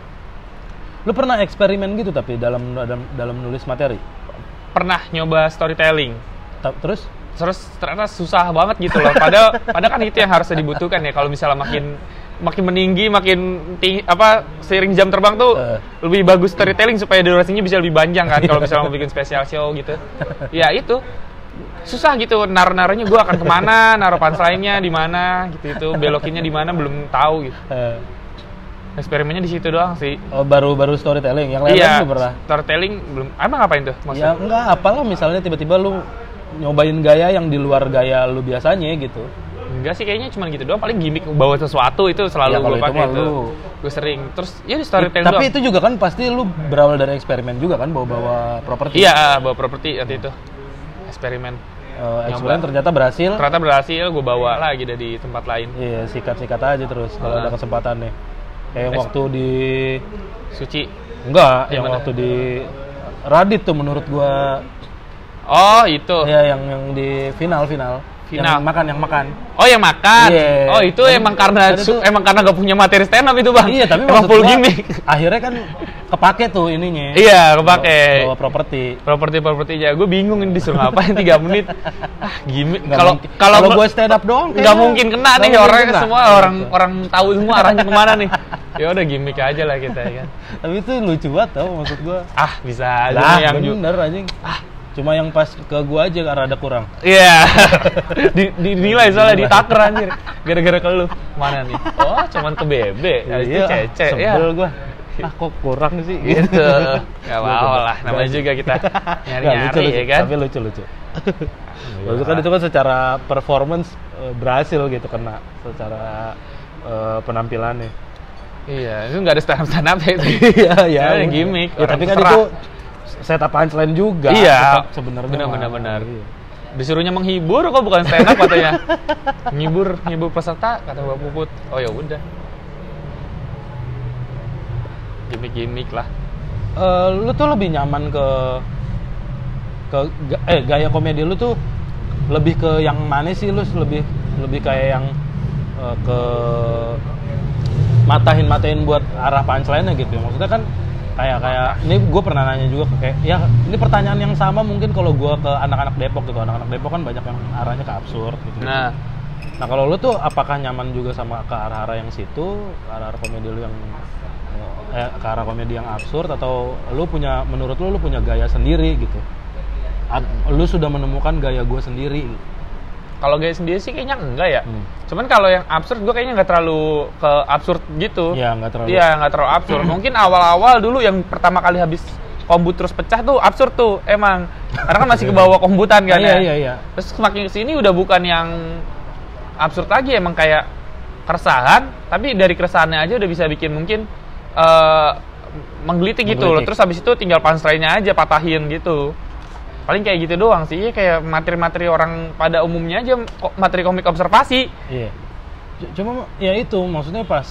Lu pernah eksperimen gitu tapi dalam nulis materi? Pernah nyoba storytelling. Terus ternyata susah banget gitu loh. Padahal kan itu yang harusnya dibutuhkan ya. Kalau misalnya makin meninggi, seiring jam terbang tuh lebih bagus storytelling supaya durasinya bisa lebih panjang kan. Kalau misalnya mau bikin special show gitu. Ya itu susah gitu, naruh-naruhnya gue akan kemana, naruh punchline-nya di mana gitu, belokinnya di mana belum tahu gitu. Eksperimennya di situ doang sih. Oh, baru storytelling. Yang lain belum pernah. Storytelling belum. Emang ngapain tuh maksudnya? Ya enggak, apalah misalnya tiba-tiba lu nyobain gaya yang di luar gaya lu biasanya gitu. Enggak sih, kayaknya cuma gitu doang. Paling gimmick bawa sesuatu itu selalu gue pakai itu. Gue sering. Terus ya di storytelling tapi itu juga kan pasti lu berawal dari eksperimen juga kan, bawa properti. Iya, bawa properti waktu itu. Eksperimen. Eksperimen ternyata berhasil. Gue bawa lagi dari tempat lain. Iya, sikat-sikat aja terus kalau ada kesempatan nih. Kayak waktu di Suci. Enggak, yang waktu di Radit tuh menurut gua. Oh, itu. Ya, yang di final. Yang makan. Oh, yang makan. Yeah. Oh, itu emang karena gak punya materi stand up itu, Bang. Iya, tapi emang full gimmick. Akhirnya kan kepake tuh ininya. Iya, kepake. Bawa properti aja. Gue bingung ini disuruh ngapain 3 menit. Gimmick. Kalau gue stand up doang nggak mungkin kena nih orangnya semua orang tahu semua arahnya kemana nih. Ya udah gimmick aja lah kita ya kan. Tapi itu lucu banget tau maksud gue. Bisa aja yang bener anjing. Cuma yang pas ke gua aja karena ada kurang. Iya. Dinilai soalnya ditaker anjir. Gara-gara ke lu. Mana nih? Oh, cuman ke BB. Itu cece ya. Sebel gua. Kok kurang sih gitu. Enggak apa-apa lah. Namanya juga kita nyari-nyari ya kan. Tapi lucu. Itu kan secara performance berhasil gitu, kena secara penampilannya. Iya, itu enggak ada stand up ya itu. Iya, gimmick. Ya, tapi kan itu setup punchline juga. Iya, sebenarnya benar. Disuruhnya menghibur kok, bukan stand up katanya. Menghibur peserta kata Mbak Puput. Oh ya udah. Gimmick lah. Lu tuh lebih nyaman ke gaya komedi lu tuh lebih ke yang mana sih? Lu lebih kayak yang ke matahin buat arah punchline-nya gitu. Maksudnya kan kayak ini gue pernah nanya juga kayak ya ini pertanyaan yang sama mungkin kalau gue ke anak-anak Depok gitu. Anak-anak Depok kan banyak yang arahnya ke absurd gitu. Nah Kalau lu tuh apakah nyaman juga sama ke arah-arah yang situ, ke arah komedi lu yang ke arah komedi yang absurd, atau lu punya, menurut lu punya gaya sendiri gitu? Lu sudah menemukan gaya gue sendiri? kalau gaya sendiri sih kayaknya enggak ya. Cuman kalau yang absurd gue kayaknya nggak terlalu ke absurd gitu. Iya, nggak terlalu. Iya, nggak terlalu absurd. Mungkin awal-awal dulu yang pertama kali habis kombut terus pecah tuh absurd tuh emang. Karena kan masih ke bawah kombutan kan ya. Iya. Terus semakin kesini udah bukan yang absurd lagi, emang kayak keresahan, tapi dari keresahannya aja udah bisa bikin mungkin menggelitik gitu loh. Terus habis itu tinggal punchline-nya aja patahin gitu. Paling kayak gitu doang sih, kayak materi-materi orang pada umumnya aja, materi komik observasi. Iya. Cuma ya itu maksudnya pas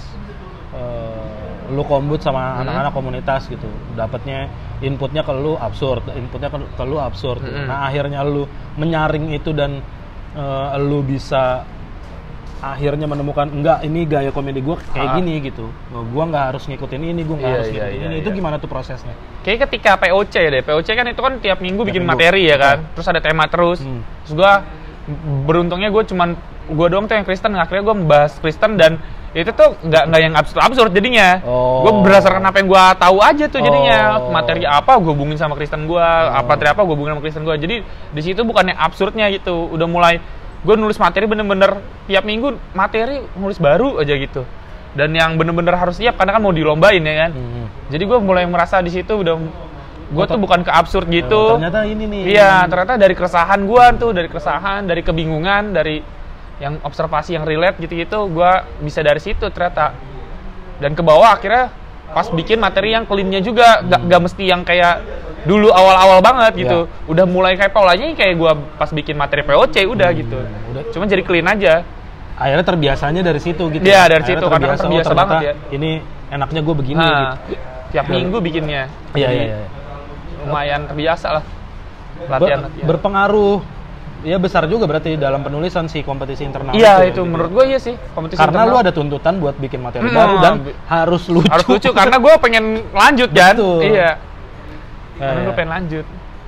lu kombut sama anak-anak komunitas gitu, dapatnya inputnya ke lu absurd, Nah akhirnya lu menyaring itu dan lu bisa akhirnya menemukan enggak, ini gaya komedi gue kayak gini gitu. Gue nggak harus ngikutin ini, gue nggak harus ngikutin ini. Itu gimana tuh prosesnya? Kayak ketika POC deh, POC kan itu kan tiap minggu bikin materi ya kan, terus ada tema terus. Terus gue beruntungnya gue doang tuh yang Kristen, akhirnya gue membahas Kristen dan itu tuh nggak yang absurd jadinya. Gue berdasarkan apa yang gue tahu aja tuh jadinya. Materi apa gue hubungin sama Kristen gue, materi apa gue hubungin sama Kristen gue. Jadi di situ bukannya absurdnya gitu, udah mulai gue nulis materi bener-bener tiap minggu materi nulis baru aja gitu, dan yang bener-bener harus siap karena kan mau dilombain ya kan. Jadi gue mulai merasa di situ udah gue tuh bukan ke absurd gitu. Ternyata ini nih. Iya, ternyata dari keresahan gue tuh, dari kebingungan, dari yang observasi yang relate gitu-gitu, gue bisa dari situ ternyata. Dan ke bawah akhirnya pas bikin materi yang clean-nya juga, gak mesti yang kayak dulu awal-awal banget gitu. Udah mulai kayak polanya kayak gue pas bikin materi POC udah gitu. Cuma jadi clean aja. Akhirnya terbiasanya dari situ gitu. Iya, dari situ karena terbiasa banget ya. Ini enaknya gue begini gitu. Tiap minggu bikinnya. Iya. Lumayan terbiasa lah. Latihan. Berpengaruh. Ya besar juga berarti dalam penulisan si kompetisi internal. Iya, itu menurut gue iya sih, kompetisi karena internal. Lu ada tuntutan buat bikin materi baru dan harus lucu. Harus lucu karena gue pengen lanjut kan. Iya. Karena gue pengen lanjut.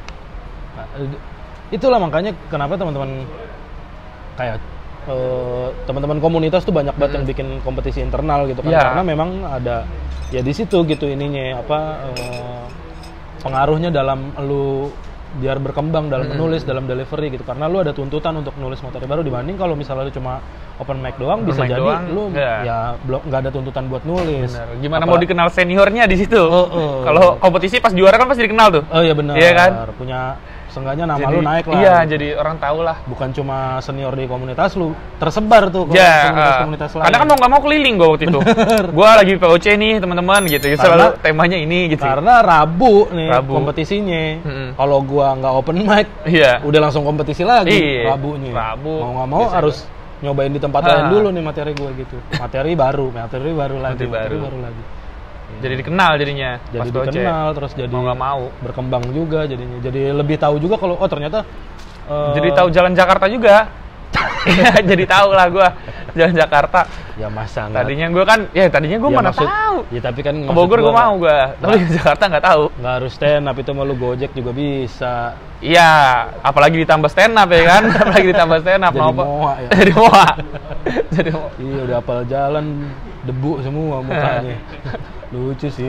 Itulah makanya kenapa teman-teman kayak teman-teman komunitas tuh banyak banget yang bikin kompetisi internal gitu kan. Karena memang ada ya di situ gitu ininya pengaruhnya dalam lu biar berkembang dalam menulis, dalam delivery gitu. Karena lu ada tuntutan untuk nulis materi baru dibanding kalau misalnya lu cuma open mic doang, bisa jadi lu ya belum nggak ada tuntutan buat nulis. Bener. Gimana mau dikenal seniornya di situ? Kalau kompetisi pas juara kan pasti dikenal tuh. Oh iya benar. Iya kan? Punya seenggaknya nama lu naik lah. Iya, jadi orang tahu lah. Bukan cuma senior di komunitas lu, tersebar tuh ke komunitas lain. Karena kan mau nggak mau keliling gue waktu itu. Gue lagi POC nih teman-teman gitu. Selalu temanya ini gitu. Karena Rabu nih kompetisinya. Kalau gua nggak open mic, udah langsung kompetisi lagi Rabunya. Mau nggak mau harus nyobain di tempat lain dulu nih materi gua gitu. Materi baru lagi. Jadi dikenal jadinya. Jadi dikenal terus jadi mau nggak mau berkembang juga jadinya. Jadi lebih tahu juga kalau ternyata jadi tahu jalan Jakarta juga. Jadi tahu lah gue jalan Jakarta. Ya masa nggak? Tadinya gue mana tahu. Ya tapi kan ke Bogor gue mau gue. Tapi ke Jakarta nggak tahu. Nggak harus stand up itu malu Gojek juga bisa. Iya, apalagi ditambah stand up ya kan. Apalagi ditambah stand up. Jadi moa ya. Jadi moa. Iya udah apal jalan debu semua mukanya. Lucu sih.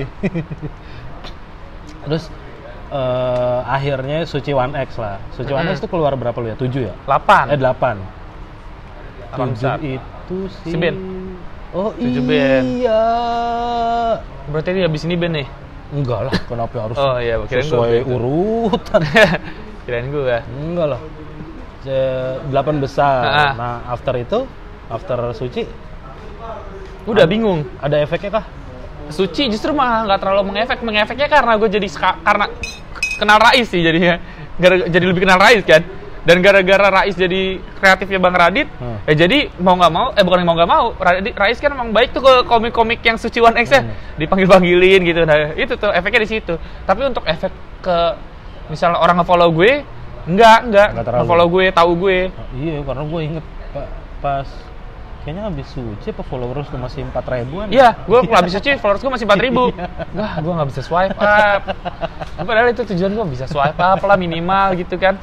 Terus akhirnya Suci 1X lah. Suci 1X itu keluar berapa lu ya? 7 ya? 8. 8. 7 itu sih. Si Ben. Oh 7 Ben. Iya. Berarti dia habis ini Ben nih? Enggak lah, kenapa harus sesuai urutan. Kirain gue. Enggak lah. 8 besar. Nah, after Suci udah bingung. Ada efeknya kah? Suci justru malah nggak terlalu mengefeknya karena gue jadi karena kenal Rais sih jadinya. Jadi lebih kenal Rais kan. Dan gara-gara Rais jadi kreatifnya Bang Radit, ya jadi mau nggak mau, bukan mau nggak mau, Rais kan emang baik tuh ke komik-komik yang Suci 1X ya, dipanggil-panggilin gitu. Nah itu tuh efeknya di situ. Tapi untuk efek ke misalnya orang nge-follow gue, enggak nge-follow gue, tahu gue. Iya, karena gue inget pas kayaknya habis suci apa followers tuh masih 4.000-an. Iya, gue habis suci followers gue masih 4.000. Wah, gue nggak bisa swipe up. Padahal itu tujuan gue bisa swipe up lah minimal gitu kan.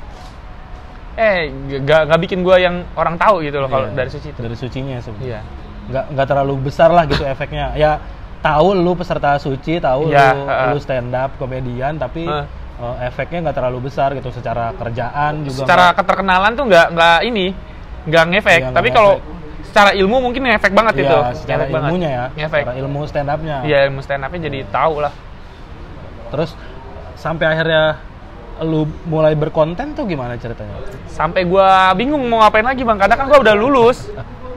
Nggak bikin gue yang orang tahu gitu loh kalau dari suci itu. Dari sucinya sebenarnya. Iya. Nggak terlalu besar lah gitu efeknya. Ya tahu lu peserta suci, tahu lu stand up komedian, tapi efeknya nggak terlalu besar gitu secara kerjaan juga. Secara keterkenalan tuh nggak ngefek. Iya, tapi kalau secara ilmu mungkin ngefek banget itu. Secara ngefek ilmunya banget. ya. Secara ilmu stand up-nya. Iya, ilmu stand up-nya jadi tahu lah. Terus sampai akhirnya lu mulai berkonten tuh gimana ceritanya? Sampai gua bingung mau ngapain lagi, Bang. Karena kan gua udah lulus.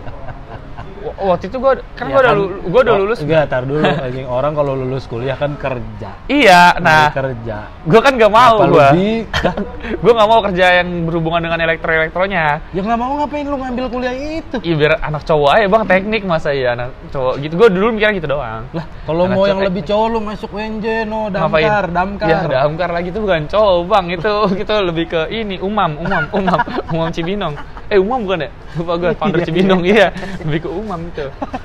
Waktu itu gua udah lulus. Enggak, tar dulu. Orang kalau lulus kuliah kan kerja. Iya, nah. Kerja. Gua kan nggak mau gua. Gua nggak mau kerja yang berhubungan dengan elektronya. Ya nggak mau, ngapain lu ngambil kuliah itu? Iya biar anak cowok aja, Bang, teknik masa ya anak cowok gitu. Gua dulu mikirnya gitu doang. Lah, kalau mau yang lebih cowok lu masuk UNJ, damkar. Ya, damkar lagi tuh bukan cowok, Bang. Itu lebih ke ini umam Cibinong. Umam bukan ya? Lupa gue, founder Cibinong, iya. Lebih ke umam itu.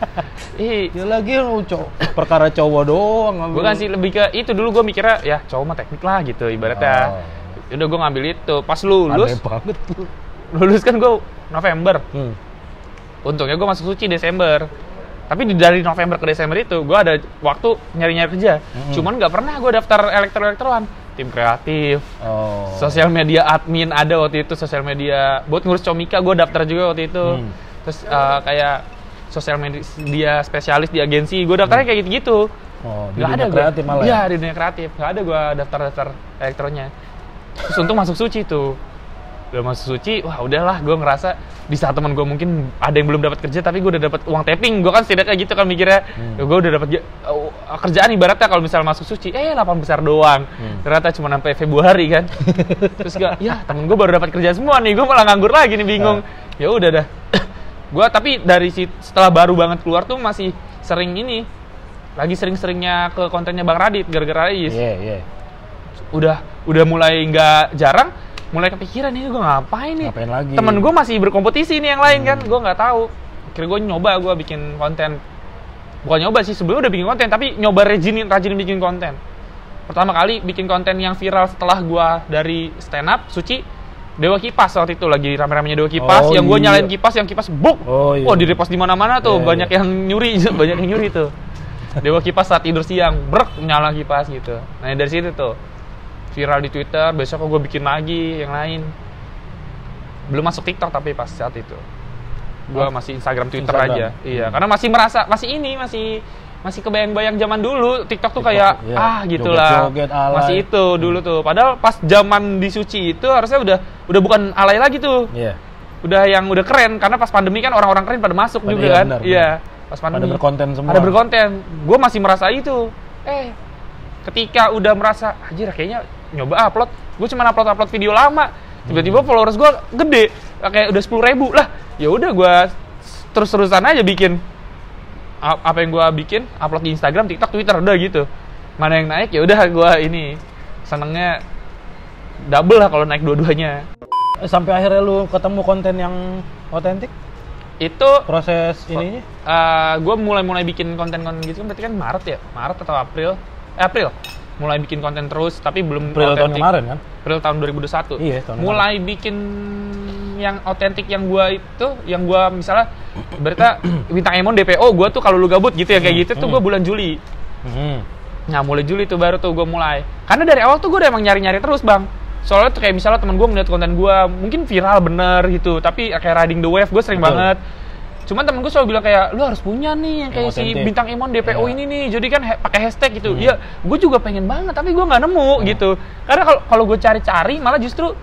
Ya lagi lu perkara cowok doang. Bukan sih, lebih ke itu dulu gue mikirnya, ya cowok mah teknik lah gitu ibaratnya. Udah gue ngambil itu. Pas lulus. Aneh banget lu. Lulus kan gue November. Untungnya gue masuk suci Desember. Tapi dari November ke Desember itu gue ada waktu nyari-nyari kerja. Cuman nggak pernah gue daftar elektroan. Tim kreatif, sosial media admin ada waktu itu, sosial media buat ngurus Comika gue daftar juga waktu itu. Terus kayak sosial media spesialis di agensi gue daftarnya kayak gitu-gitu. Di dunia kreatif malah. Iya, di dunia kreatif nggak ada gue daftar elektronya. Terus untung masuk suci tuh. Udah masuk suci, wah udahlah, gue ngerasa di saat teman gue mungkin ada yang belum dapat kerja tapi gue udah dapat uang tapping. Gue kan setidaknya gitu kan mikirnya, gue udah dapat kerjaan ibaratnya kalau misalnya masuk suci, 8 besar doang. Ternyata cuma sampai Februari kan. Terus temen gue baru dapat kerja semua nih, gue malah nganggur lagi nih, bingung. Ya udah dah. Gue tapi setelah baru banget keluar tuh masih sering lagi sering-seringnya ke kontennya Bang Radit gara-gara Rais. Udah mulai nggak jarang. Mulai kepikiran nih gue ngapain lagi? Temen gue masih berkompetisi nih yang lain kan, gue nggak tahu. Akhirnya gue nyoba bikin konten. Bukan nyoba sih, sebelumnya udah bikin konten, tapi nyoba rajin bikin konten. Pertama kali bikin konten yang viral setelah gue dari stand up suci, Dewa Kipas waktu itu lagi rame-ramenya Dewa Kipas, yang gue nyalain kipas, yang kipas buk, di repost di mana-mana tuh, banyak yang nyuri tuh. Dewa Kipas saat tidur siang, nyala kipas gitu. Nah dari situ tuh viral di Twitter, besok gue bikin lagi yang lain. Belum masuk TikTok tapi pas saat itu. Gue masih Instagram Twitter aja. Iya, karena masih merasa masih kebayang-bayang zaman dulu. TikTok tuh kayak gitulah. Masih itu dulu tuh. Padahal pas zaman di suci itu harusnya udah bukan alay lagi tuh. Udah keren karena pas pandemi kan orang-orang keren pada masuk juga kan. Iya, pas pandemi. Pada berkonten semua. Ada berkonten. Gue masih merasa itu. Ketika udah merasa anjir kayaknya nyoba upload, gue cuma upload video lama, tiba-tiba followers gue gede, kayak udah 10.000 lah. Ya udah gue terus-terusan aja bikin apa yang gue bikin, upload di Instagram, TikTok, Twitter, udah gitu. Mana yang naik ya udah gue senengnya double lah kalau naik dua-duanya. Sampai akhirnya lu ketemu konten yang otentik? Itu proses ininya? Gue mulai bikin konten-konten gitu kan berarti kan Maret atau April mulai bikin konten terus, tapi belum April tahun kemarin kan? April tahun 2021. Iya, tahun mulai kemarin. Bikin yang otentik yang gua misalnya berita bintang Emon DPO gua tuh kalau lu gabut gitu ya kayak gitu tuh gua bulan Juli. Nah, mulai Juli tuh baru tuh gua mulai. Karena dari awal tuh gua udah emang nyari-nyari terus, Bang. Soalnya tuh kayak misalnya teman gua ngeliat konten gua mungkin viral bener gitu, tapi kayak riding the wave gua sering banget. Cuman temen gue selalu bilang kayak, lu harus punya nih yang kayak si bintang Emon DPO ini nih, jadi kan pakai hashtag gitu. Iya, gue juga pengen banget, tapi gue nggak nemu gitu. Karena kalau gue cari-cari, malah justru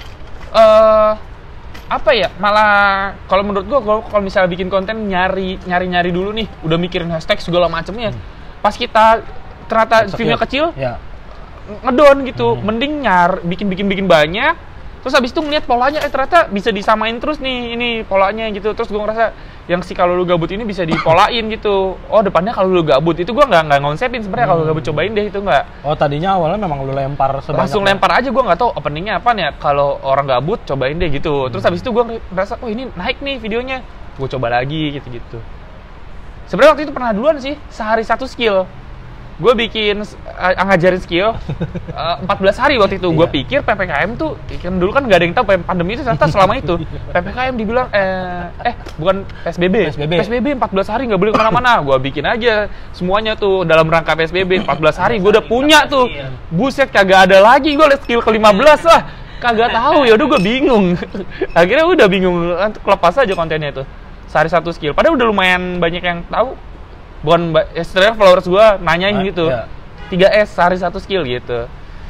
malah kalau menurut gue kalau misalnya bikin konten nyari dulu nih, udah mikirin hashtag segala macamnya. Pas kita ternyata view-nya kecil, ngedon gitu. Mending bikin banyak. Terus habis itu ngeliat polanya, ternyata bisa disamain terus nih ini polanya gitu. Terus gue ngerasa yang kalau lu gabut ini bisa dipolain gitu. Oh depannya kalau lu gabut itu gue nggak ngonsepin sebenarnya kalau gabut cobain deh itu nggak. Oh tadinya awalnya memang lu lempar sebanyak. Langsung lempar aja, gue nggak tahu openingnya apa ya. Kalau orang gabut cobain deh gitu. Terus habis itu gue ngerasa oh ini naik nih videonya. gue coba lagi gitu-gitu. Sebenarnya waktu itu pernah duluan sih, sehari 1 skill. Gue bikin ngajarin skill 14 hari waktu itu. Gue pikir PPKM tuh, kan dulu kan nggak ada yang tahu pandemi itu ternyata selama itu. PPKM dibilang bukan PSBB 14 hari nggak boleh kemana-mana. Gue bikin aja semuanya tuh dalam rangka PSBB 14 hari. Gue udah punya tuh. Buset, kagak ada lagi gue skill ke-15 lah. Kagak tahu, ya udah gue bingung. Akhirnya udah bingung, lepas aja kontennya itu. Sehari 1 skill. Padahal udah lumayan banyak yang tahu. Bukan istilahnya followers gue nanyain gitu. 3S sehari 1 skill gitu.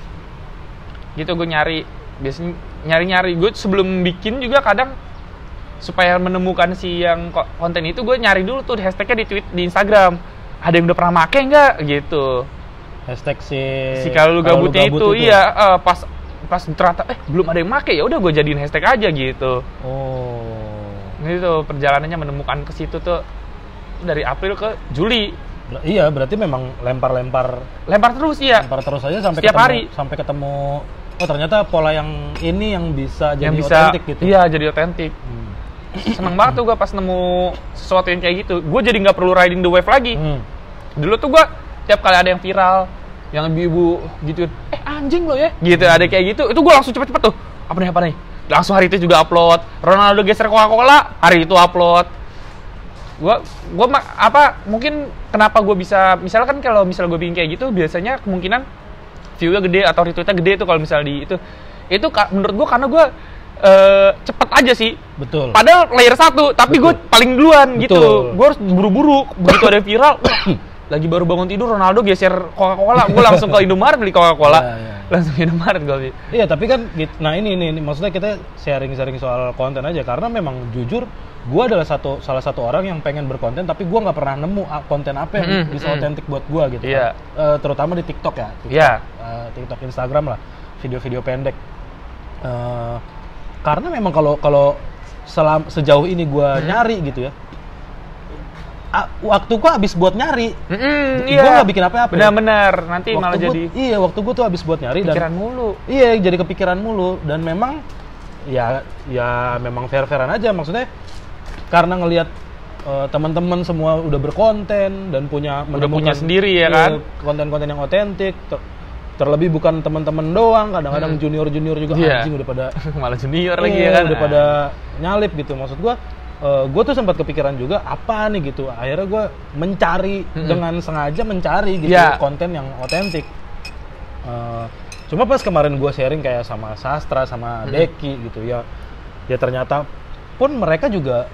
Gitu gue nyari. Biasanya nyari-nyari. Gue sebelum bikin juga kadang supaya menemukan si yang konten itu, gue nyari dulu tuh hashtagnya di Instagram. Ada yang udah pernah make nggak gitu. Hashtag si kalau lu gabutnya itu. Iya, pas ternyata belum ada yang make, ya udah gue jadiin hashtag aja gitu. Gitu perjalanannya menemukan ke situ tuh dari April ke Juli. Iya, berarti memang lempar terus ya. Lempar terus aja sampai setiap hari sampai ketemu. Oh, ternyata pola yang ini yang bisa jadi otentik gitu. Iya, jadi otentik. Seneng banget tuh gue pas nemu sesuatu yang kayak gitu. Gue jadi nggak perlu riding the wave lagi. Dulu tuh gue tiap kali ada yang viral, yang ibu-ibu gitu, anjing lo ya, gitu ada kayak gitu, itu gue langsung cepet-cepet tuh. Apa nih? Langsung hari itu juga upload. Ronaldo geser Coca-Cola, hari itu upload. Gue mungkin kenapa gue bisa, misalnya kan kalau gue bikin kayak gitu, biasanya kemungkinan view-nya gede atau retweet-nya gede tuh kalau misalnya di itu menurut gue karena gue cepet aja sih. Betul. Padahal layer 1, tapi gue paling duluan. Betul. Gitu. Gue harus buru-buru, begitu ada viral, lagi baru bangun tidur Ronaldo geser Coca-Cola, gue langsung ke Indomaret beli Coca-Cola. Langsung Indomaret gue beli. Iya, tapi kan nah ini maksudnya kita sharing soal konten aja, karena memang jujur gue adalah salah satu orang yang pengen berkonten, tapi gue nggak pernah nemu konten apa yang bisa otentik buat gue gitu. Kan. Terutama di TikTok ya. TikTok, Instagram lah, video-video pendek. Karena memang kalau sejauh ini gue nyari gitu ya, waktu gue habis buat nyari. Gue nggak bikin apa-apa. Benar-benar, nanti malah jadi. Iya, waktu gue tuh habis buat nyari kepikiran mulu. Iya, jadi kepikiran mulu, dan memang ya memang fair-fairan aja, maksudnya karena ngelihat teman-teman semua udah berkonten dan punya sendiri ya kan, konten-konten yang otentik. Terlebih bukan teman-teman doang, kadang-kadang junior juga anjing udah pada malah junior lagi ya kan, udah pada nyalip gitu. Maksud gue tuh sempat kepikiran juga apa nih gitu. Akhirnya gue mencari dengan sengaja mencari gitu konten yang otentik. Cuma pas kemarin gue sharing kayak sama Sastra sama Deki gitu ya ternyata pun mereka juga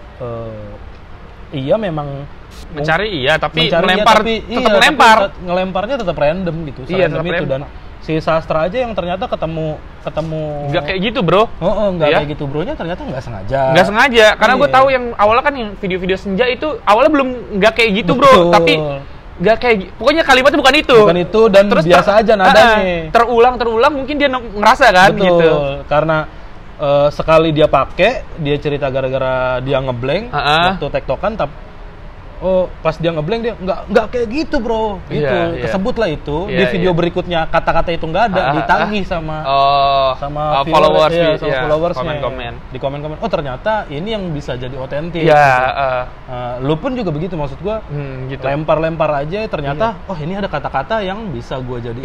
memang mencari tapi melempar tetap melempar. Ngelemparnya tetap random gitu. Tetap itu dan si Sastra aja yang ternyata ketemu nggak kayak gitu, bro. Nggak kayak gitu, bronya ternyata nggak sengaja karena gue tahu yang awalnya kan yang video-video senja itu awalnya belum nggak kayak gitu. Betul. Bro, tapi nggak kayak pokoknya kalimatnya bukan itu dan terus biasa aja nadanya terulang mungkin dia ngerasa kan. Betul. Gitu karena sekali dia pakai, dia cerita gara-gara dia ngeblank waktu tektokan, pas dia ngeblank dia nggak kayak gitu, bro. Itu kesebut lah itu di video berikutnya, kata-kata itu nggak ada, ditagih sama followers, followersnya di komen-komen. Oh, ternyata ini yang bisa jadi otentik. Gitu. Lu pun juga begitu, maksud gua. Gitu. Lempar-lempar aja, ternyata ini ada kata-kata yang bisa gua jadi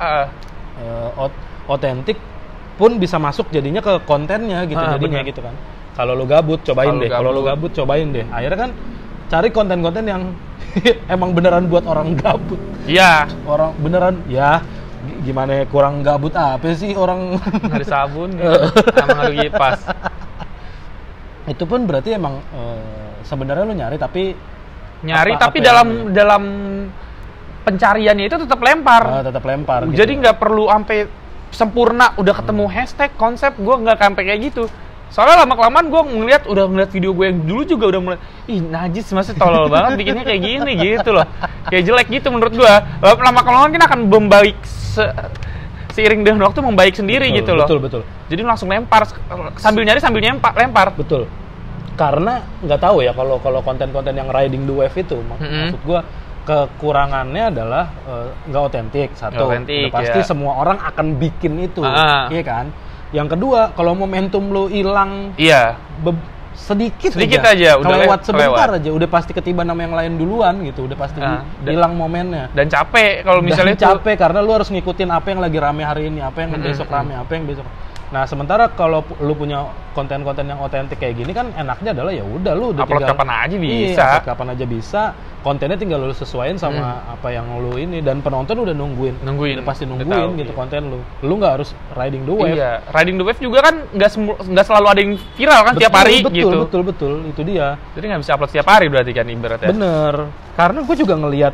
otentik pun bisa masuk jadinya ke kontennya gitu. Jadinya gitu kan. Kalau lu gabut cobain deh. Akhirnya kan cari konten-konten yang emang beneran buat orang gabut. Iya. Orang beneran gimana kurang gabut apa sih orang hari sabun emang harus kipas. Itu pun berarti emang sebenarnya lu nyari tapi dalam pencariannya itu tetap lempar. Gitu. Jadi nggak perlu sampai sempurna udah ketemu hashtag konsep, gue nggak sampai kayak gitu. Soalnya lama-kelamaan gue udah ngeliat video gue yang dulu juga udah mulai, najis, masih tolol banget bikinnya kayak gini gitu loh, kayak jelek gitu menurut gue. Lama-kelamaan kan akan membaik seiring dengan waktu, membaik sendiri gitu loh. Betul. Jadi langsung lempar, sambil nyari sambil lempar. Betul. Karena nggak tahu ya kalau konten-konten yang riding the wave itu, maksud gue kekurangannya adalah nggak otentik. Satu, udah pasti semua orang akan bikin itu, iya kan. Yang kedua, kalau momentum lu hilang, sedikit aja udah kelewat sebentar aja udah pasti ketiban sama yang lain duluan gitu, udah pasti hilang momennya dan capek kalau misalnya capek karena lu harus ngikutin apa yang lagi rame hari ini, apa yang besok rame, apa yang besok. Nah, sementara kalau lu punya konten-konten yang otentik kayak gini kan enaknya adalah ya udah lu udah upload kapan aja bisa. Upload kapan aja bisa. Kontennya tinggal lu sesuaiin sama apa yang lu ini, dan penonton udah nungguin. Udah pasti nungguin gitu konten lu. Lu nggak harus riding the wave. Iya, riding the wave juga kan nggak selalu ada yang viral kan tiap hari gitu. Betul, itu dia. Jadi nggak bisa upload tiap hari berarti kan ibaratnya. Bener. Karena gue juga ngelihat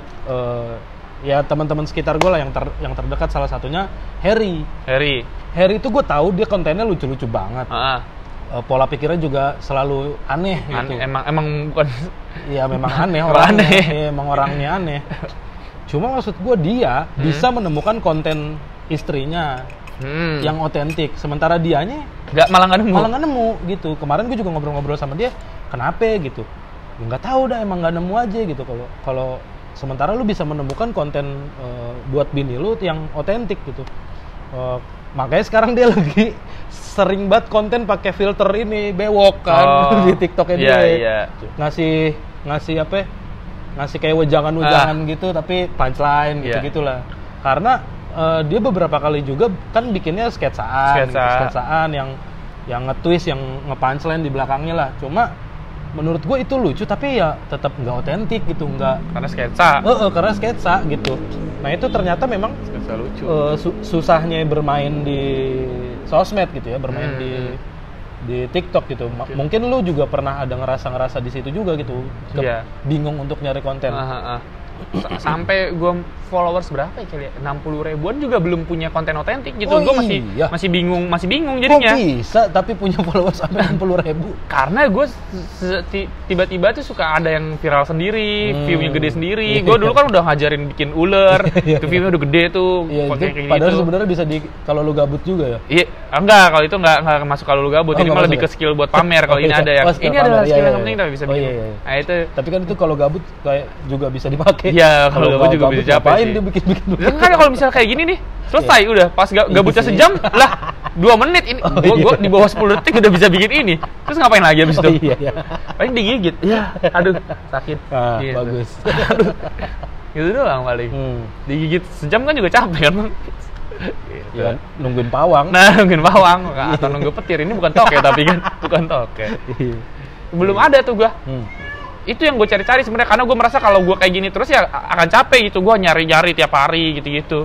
ya teman-teman sekitar gue lah yang terdekat, salah satunya Harry itu gue tahu dia kontennya lucu-lucu banget. Pola pikirnya juga selalu aneh gitu. Emang bukan. Iya memang aneh orangnya. Iya, emang orangnya aneh. Cuma maksud gue dia bisa menemukan konten istrinya yang otentik, sementara dianya malah nggak nemu gitu. Kemarin gue juga ngobrol-ngobrol sama dia, kenapa gitu? Nggak tahu dah, emang nggak nemu aja gitu. Kalau sementara lu bisa menemukan konten buat bini lu yang otentik gitu. Makanya sekarang dia lagi sering banget konten pakai filter ini bewok kan di TikToknya dia. Ngasih apa? Ngasih kayak wejangan gitu tapi punchline gitu-gitulah. Karena dia beberapa kali juga kan bikinnya sketsaan yang nge-twist, yang nge-punchline di belakangnya lah. Cuma menurut gue itu lucu tapi ya tetap nggak otentik gitu, karena sketsa gitu. Nah itu ternyata memang sketsa lucu. Susahnya bermain di sosmed gitu ya, bermain di TikTok gitu. Mungkin lu juga pernah ada ngerasa di situ juga gitu, bingung untuk nyari konten. Sampai gue followers berapa ya kali ya? 60 ribuan juga belum punya konten otentik gitu. Gue masih bingung jadinya. Kok bisa tapi punya followers sampai 60 ribu? Karena gue tiba-tiba tuh suka ada yang viral sendiri, view-nya gede sendiri. Gue dulu kan udah ngajarin bikin ular, itu view-nya udah gede tuh. Padahal sebenarnya bisa kalau lu gabut juga ya? Iya, enggak, kalau itu enggak masuk kalau lu gabut. Ini malah lebih ke skill buat pamer. Kalau ini ada yang ini adalah skill yang penting tapi bisa bikin. Nah itu. Tapi kan itu kalau gabut kayak juga bisa dipakai. Iya, kalau gabut juga bisa capek sih. Dia bikin. Kan kalau misalnya kayak gini nih, selesai udah. Pas gabutnya sejam, lah 2 menit ini. Gua di bawah 10 detik udah bisa bikin ini. Terus ngapain lagi abis itu? Iya. Paling digigit. Iya, aduh, sakit. Gitu. Bagus. Aduh. Gitu doang paling. Digigit sejam kan juga capek kan, Bang. Gitu. Ya, nungguin pawang. Nungguin pawang atau nunggu petir. Ini bukan toke tapi kan, bukan toke. Belum ada tuh gua. Itu yang gue cari-cari sebenarnya, karena gue merasa kalau gue kayak gini terus ya akan capek gitu. Gue nyari-nyari tiap hari gitu-gitu.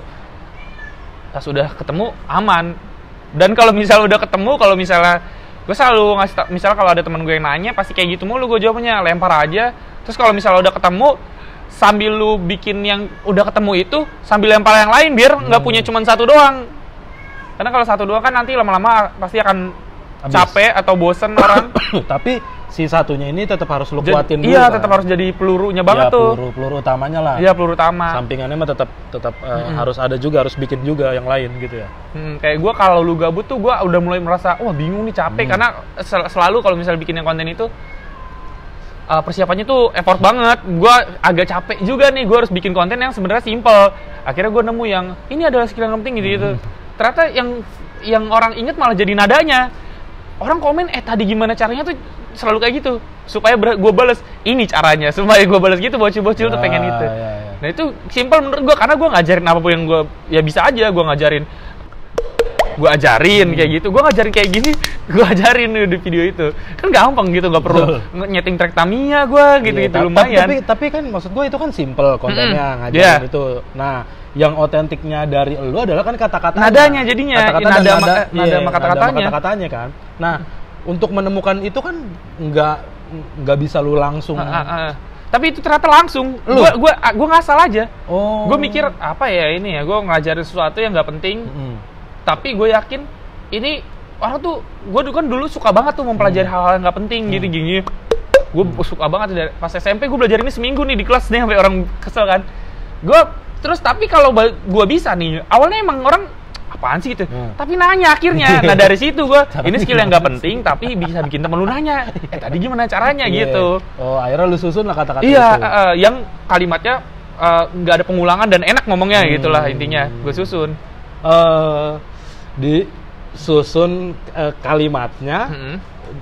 Pas udah ketemu aman. Dan kalau misalnya udah ketemu, kalau misalnya gue selalu ngasih, misalnya kalau ada teman gue yang nanya pasti kayak gitu mulu gue jawabnya, lempar aja. Terus kalau misalnya udah ketemu, sambil lu bikin yang udah ketemu itu sambil lempar yang lain biar nggak punya cuma satu doang. Karena kalau satu doang kan nanti lama-lama pasti akan capek atau bosen orang. Tapi si satunya ini tetap harus lu kuatin dulu. Iya, tetap harus jadi pelurunya banget tuh. Peluru utamanya lah. Iya, peluru utama. Sampingannya mah tetap harus ada juga, harus bikin juga yang lain gitu ya. Kayak gue kalau lu gabut tuh gue udah mulai merasa wah bingung nih, capek karena selalu kalau misalnya bikin yang konten itu persiapannya tuh effort banget. Gue agak capek juga nih, gue harus bikin konten yang sebenarnya simple. Akhirnya gue nemu yang ini adalah skill yang penting gitu. Ternyata yang orang inget malah jadi nadanya. Orang komen tadi gimana caranya tuh selalu kayak gitu supaya gue balas ini caranya, supaya gue balas gitu. Bocil-bocil tuh pengen itu. Nah itu simple menurut gue, karena gue ngajarin apapun yang gue ya bisa aja gue ajarin kayak gitu. Gue ngajarin kayak gini, gue ajarin di video itu kan gampang gitu, nggak perlu nyeting track Tamiya gue gitu lumayan. Tapi kan maksud gue itu kan simple kontennya, ngajarin itu. Nah yang otentiknya dari lu adalah kan kata-katanya, nadanya jadinya, nada kata-katanya kan. Nah untuk menemukan itu kan nggak bisa lu langsung. Tapi itu ternyata langsung. Gue ngasal aja. Gue mikir apa ya ini ya, gue ngajarin sesuatu yang nggak penting. Tapi gue yakin ini orang tuh, gue kan dulu suka banget tuh mempelajari hal-hal yang nggak penting gini. Gue suka banget pas SMP gue belajar ini seminggu nih di kelas nih sampai orang kesel kan. Tapi kalau gue bisa nih, awalnya emang orang apaan sih gitu, tapi nanya akhirnya. Nah dari situ gue, ini skill yang nggak penting tapi bisa bikin temen lu nanya, tadi gimana caranya gitu. Akhirnya lu susun lah kata-kata itu. Yang kalimatnya nggak ada pengulangan dan enak ngomongnya gitulah intinya. Gue susun. Disusun kalimatnya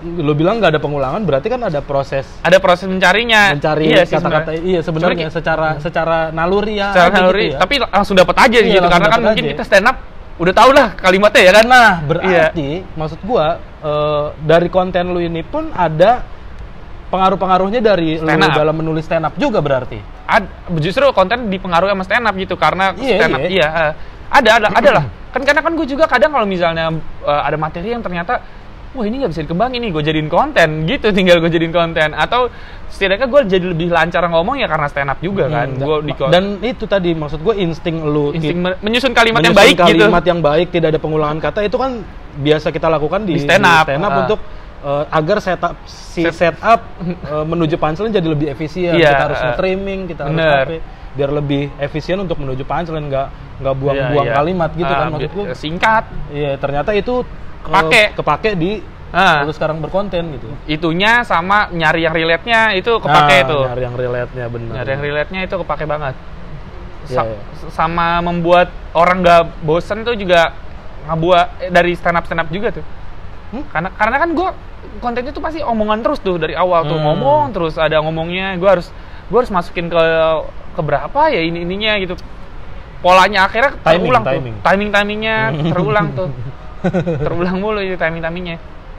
lo bilang nggak ada pengulangan, berarti kan ada proses mencarinya. Mencari kata-kata. Iya sebenarnya secara naluri ya. Secara naluri, gitu ya. Tapi langsung dapat aja gitu karena kan mungkin kita stand up udah tau lah kalimatnya ya kan. Nah berarti maksud gua dari konten lu ini pun ada pengaruh-pengaruhnya dari lu dalam menulis stand up juga berarti. Justru konten dipengaruhi sama stand up gitu karena stand up ada lah. Karena kan gue juga kadang kalau misalnya ada materi yang ternyata wah ini nggak bisa dikembangin nih, gue jadiin konten gitu, tinggal gue jadiin konten. Atau setidaknya gue jadi lebih lancar ngomong ya karena stand up juga kan. Dan itu tadi maksud gue insting menyusun kalimat yang baik gitu. Kalimat yang baik, tidak ada pengulangan kata, itu kan biasa kita lakukan di stand up untuk agar setup menuju punchline jadi lebih efisien. Kita harus nge-trimming, kita harus biar lebih efisien untuk menuju punchline, nggak buang-buang kalimat gitu kan maksud gue. Singkat. Iya, ternyata itu kepake di lu sekarang berkonten gitu. Itunya sama nyari yang relate-nya itu kepake itu. Nyari yang relate-nya benar. Nyari yang relate-nya itu kepake banget. Sama membuat orang nggak bosen tuh juga ngebuat dari stand up juga tuh. Karena kan gue kontennya tuh pasti omongan terus tuh dari awal tuh ngomong terus ada ngomongnya. Gue harus masukin ke berapa ya ininya gitu. Polanya akhirnya terulang tuh. Timingnya terulang tuh. Terulang mulu itu timingnya.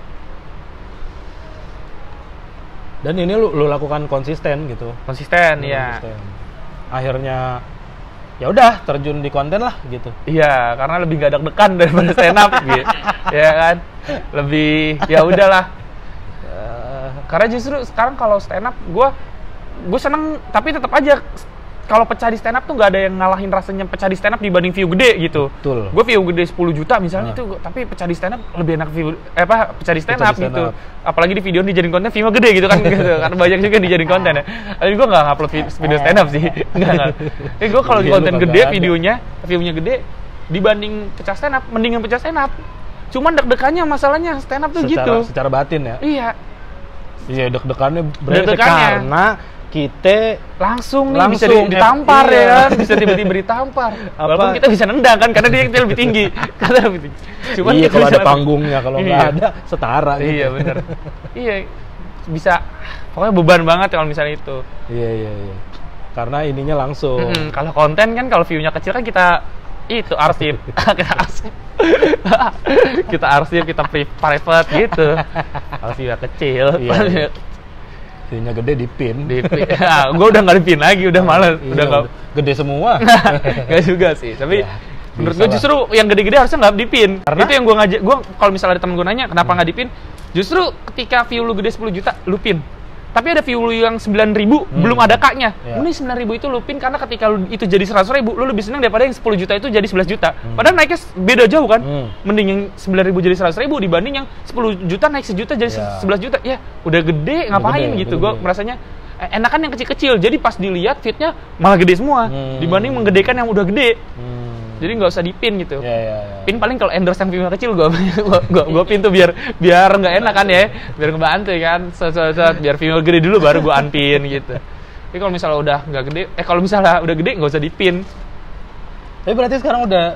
Dan ini lu lakukan konsisten gitu. Konsisten. Akhirnya ya udah terjun di konten lah gitu. Iya, karena lebih gak deg-degan daripada stand up gitu. Ya kan? Lebih ya udahlah. Karena justru sekarang kalau stand up gue seneng, tapi tetap aja kalau pecah di stand up tuh nggak ada yang ngalahin rasanya pecah di stand up dibanding view gede gitu. Betul. Gue view gede 10 juta misalnya tuh, tapi pecah di stand up lebih enak pecah di stand up gitu. Apalagi di video dijadiin konten view gede gitu kan gitu. Karena banyak juga dijadiin konten ya. Tapi gue nggak upload video stand up sih. Enggak. Gue kalau di konten gede viewnya gede dibanding pecah stand up, mendingan pecah stand up. Cuman deg-degannya masalahnya stand up tuh gitu. Secara batin ya. Iya, deg-degannya karena kita langsung bisa ditampar ya kan, bisa tiba-tiba ditampar. Walaupun kita bisa nendang kan, karena dia lebih tinggi. Cuman kalau ada panggungnya, kalau nggak ada setara gitu. Iya benar. Iya, bisa. Pokoknya beban banget kalau misalnya itu. Iya. Karena ininya langsung. Kalau konten kan, kalau view-nya kecil kan kita arsip. kita arsip, kita private gitu. Kalau view-nya kecil. Iya. View-nya gede dipin. Gue udah nggak dipin lagi, udah males. Udah nggak gede semua. Nggak juga sih, tapi menurut gue justru yang gede-gede harusnya nggak dipin. Karena itu yang gue ngajak. Gue kalau misalnya ada temen gue nanya kenapa nggak dipin, justru ketika view lu gede 10 juta, lu pin. Tapi ada view lu yang 9.000 belum ada kaknya. Ini 9.000 itu lu pin karena ketika lu itu jadi 100.000, lu lebih senang daripada yang 10 juta itu jadi 11 juta. Padahal naiknya beda jauh kan. Mending yang 9.000 jadi 100.000 dibanding yang 10 juta naik 1 juta jadi 11 juta. Ya, udah gede ngapain gitu. Gue merasanya enakan yang kecil-kecil. Jadi pas dilihat fitnya malah gede semua dibanding menggedekan yang udah gede. Jadi nggak usah dipin gitu. Pin paling kalau endorse yang view kecil gue pin tuh biar nggak enak kan ya, biar ngebantu kan. Biar view gede dulu baru gue unpin gitu. Tapi kalau misalnya udah nggak gede, kalau misalnya udah gede nggak usah dipin. Tapi berarti sekarang udah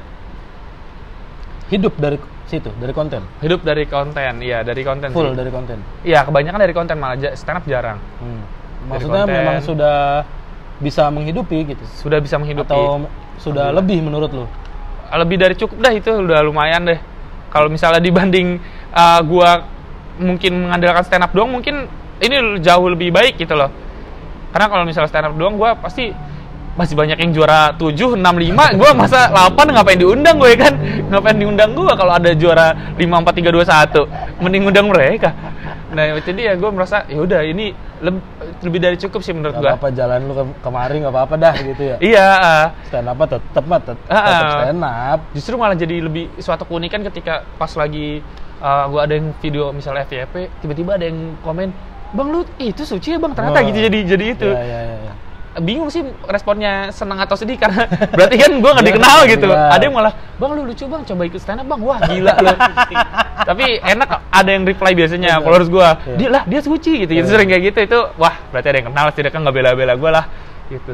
hidup dari situ, dari konten. Hidup dari konten, iya dari konten. Full sih. Dari konten. Iya kebanyakan dari konten, malah stand up jarang. Maksudnya memang sudah bisa menghidupi gitu. Sudah bisa menghidupi. Atau sudah lebih menurut lo? Lebih dari cukup dah, itu udah lumayan deh. Kalau misalnya dibanding gua mungkin mengandalkan stand up doang, mungkin ini jauh lebih baik gitu loh. Karena kalau misalnya stand up doang gua pasti masih banyak yang juara 7, 6, 5. Gua masa 8 ngapain diundang gue kan? Ngapain diundang gua kalau ada juara 5, 4, 3, 2, 1. Mending undang mereka. Nah, jadi ya gue merasa ya udah ini lebih dari cukup sih menurut gue. Gak apa-apa jalan lu kemari nggak apa-apa dah gitu ya. Iya. Stand up tetap stand up. Justru malah jadi lebih suatu keunikan ketika pas lagi gue ada yang video misalnya FYP, tiba-tiba ada yang komen, "Bang lu itu suci ya bang?" Ternyata gitu jadi itu. Iya. Bingung sih responnya, senang atau sedih karena berarti kan gue nggak dikenal gitu. Ada yang malah, "Bang lu lucu bang, coba ikut stand up bang." Wah gila lu. Tapi enak ada yang reply biasanya followers gue, dia suci gitu. Sering kayak gitu, itu wah berarti ada yang kenal, setidaknya nggak bela-bela gue lah gitu.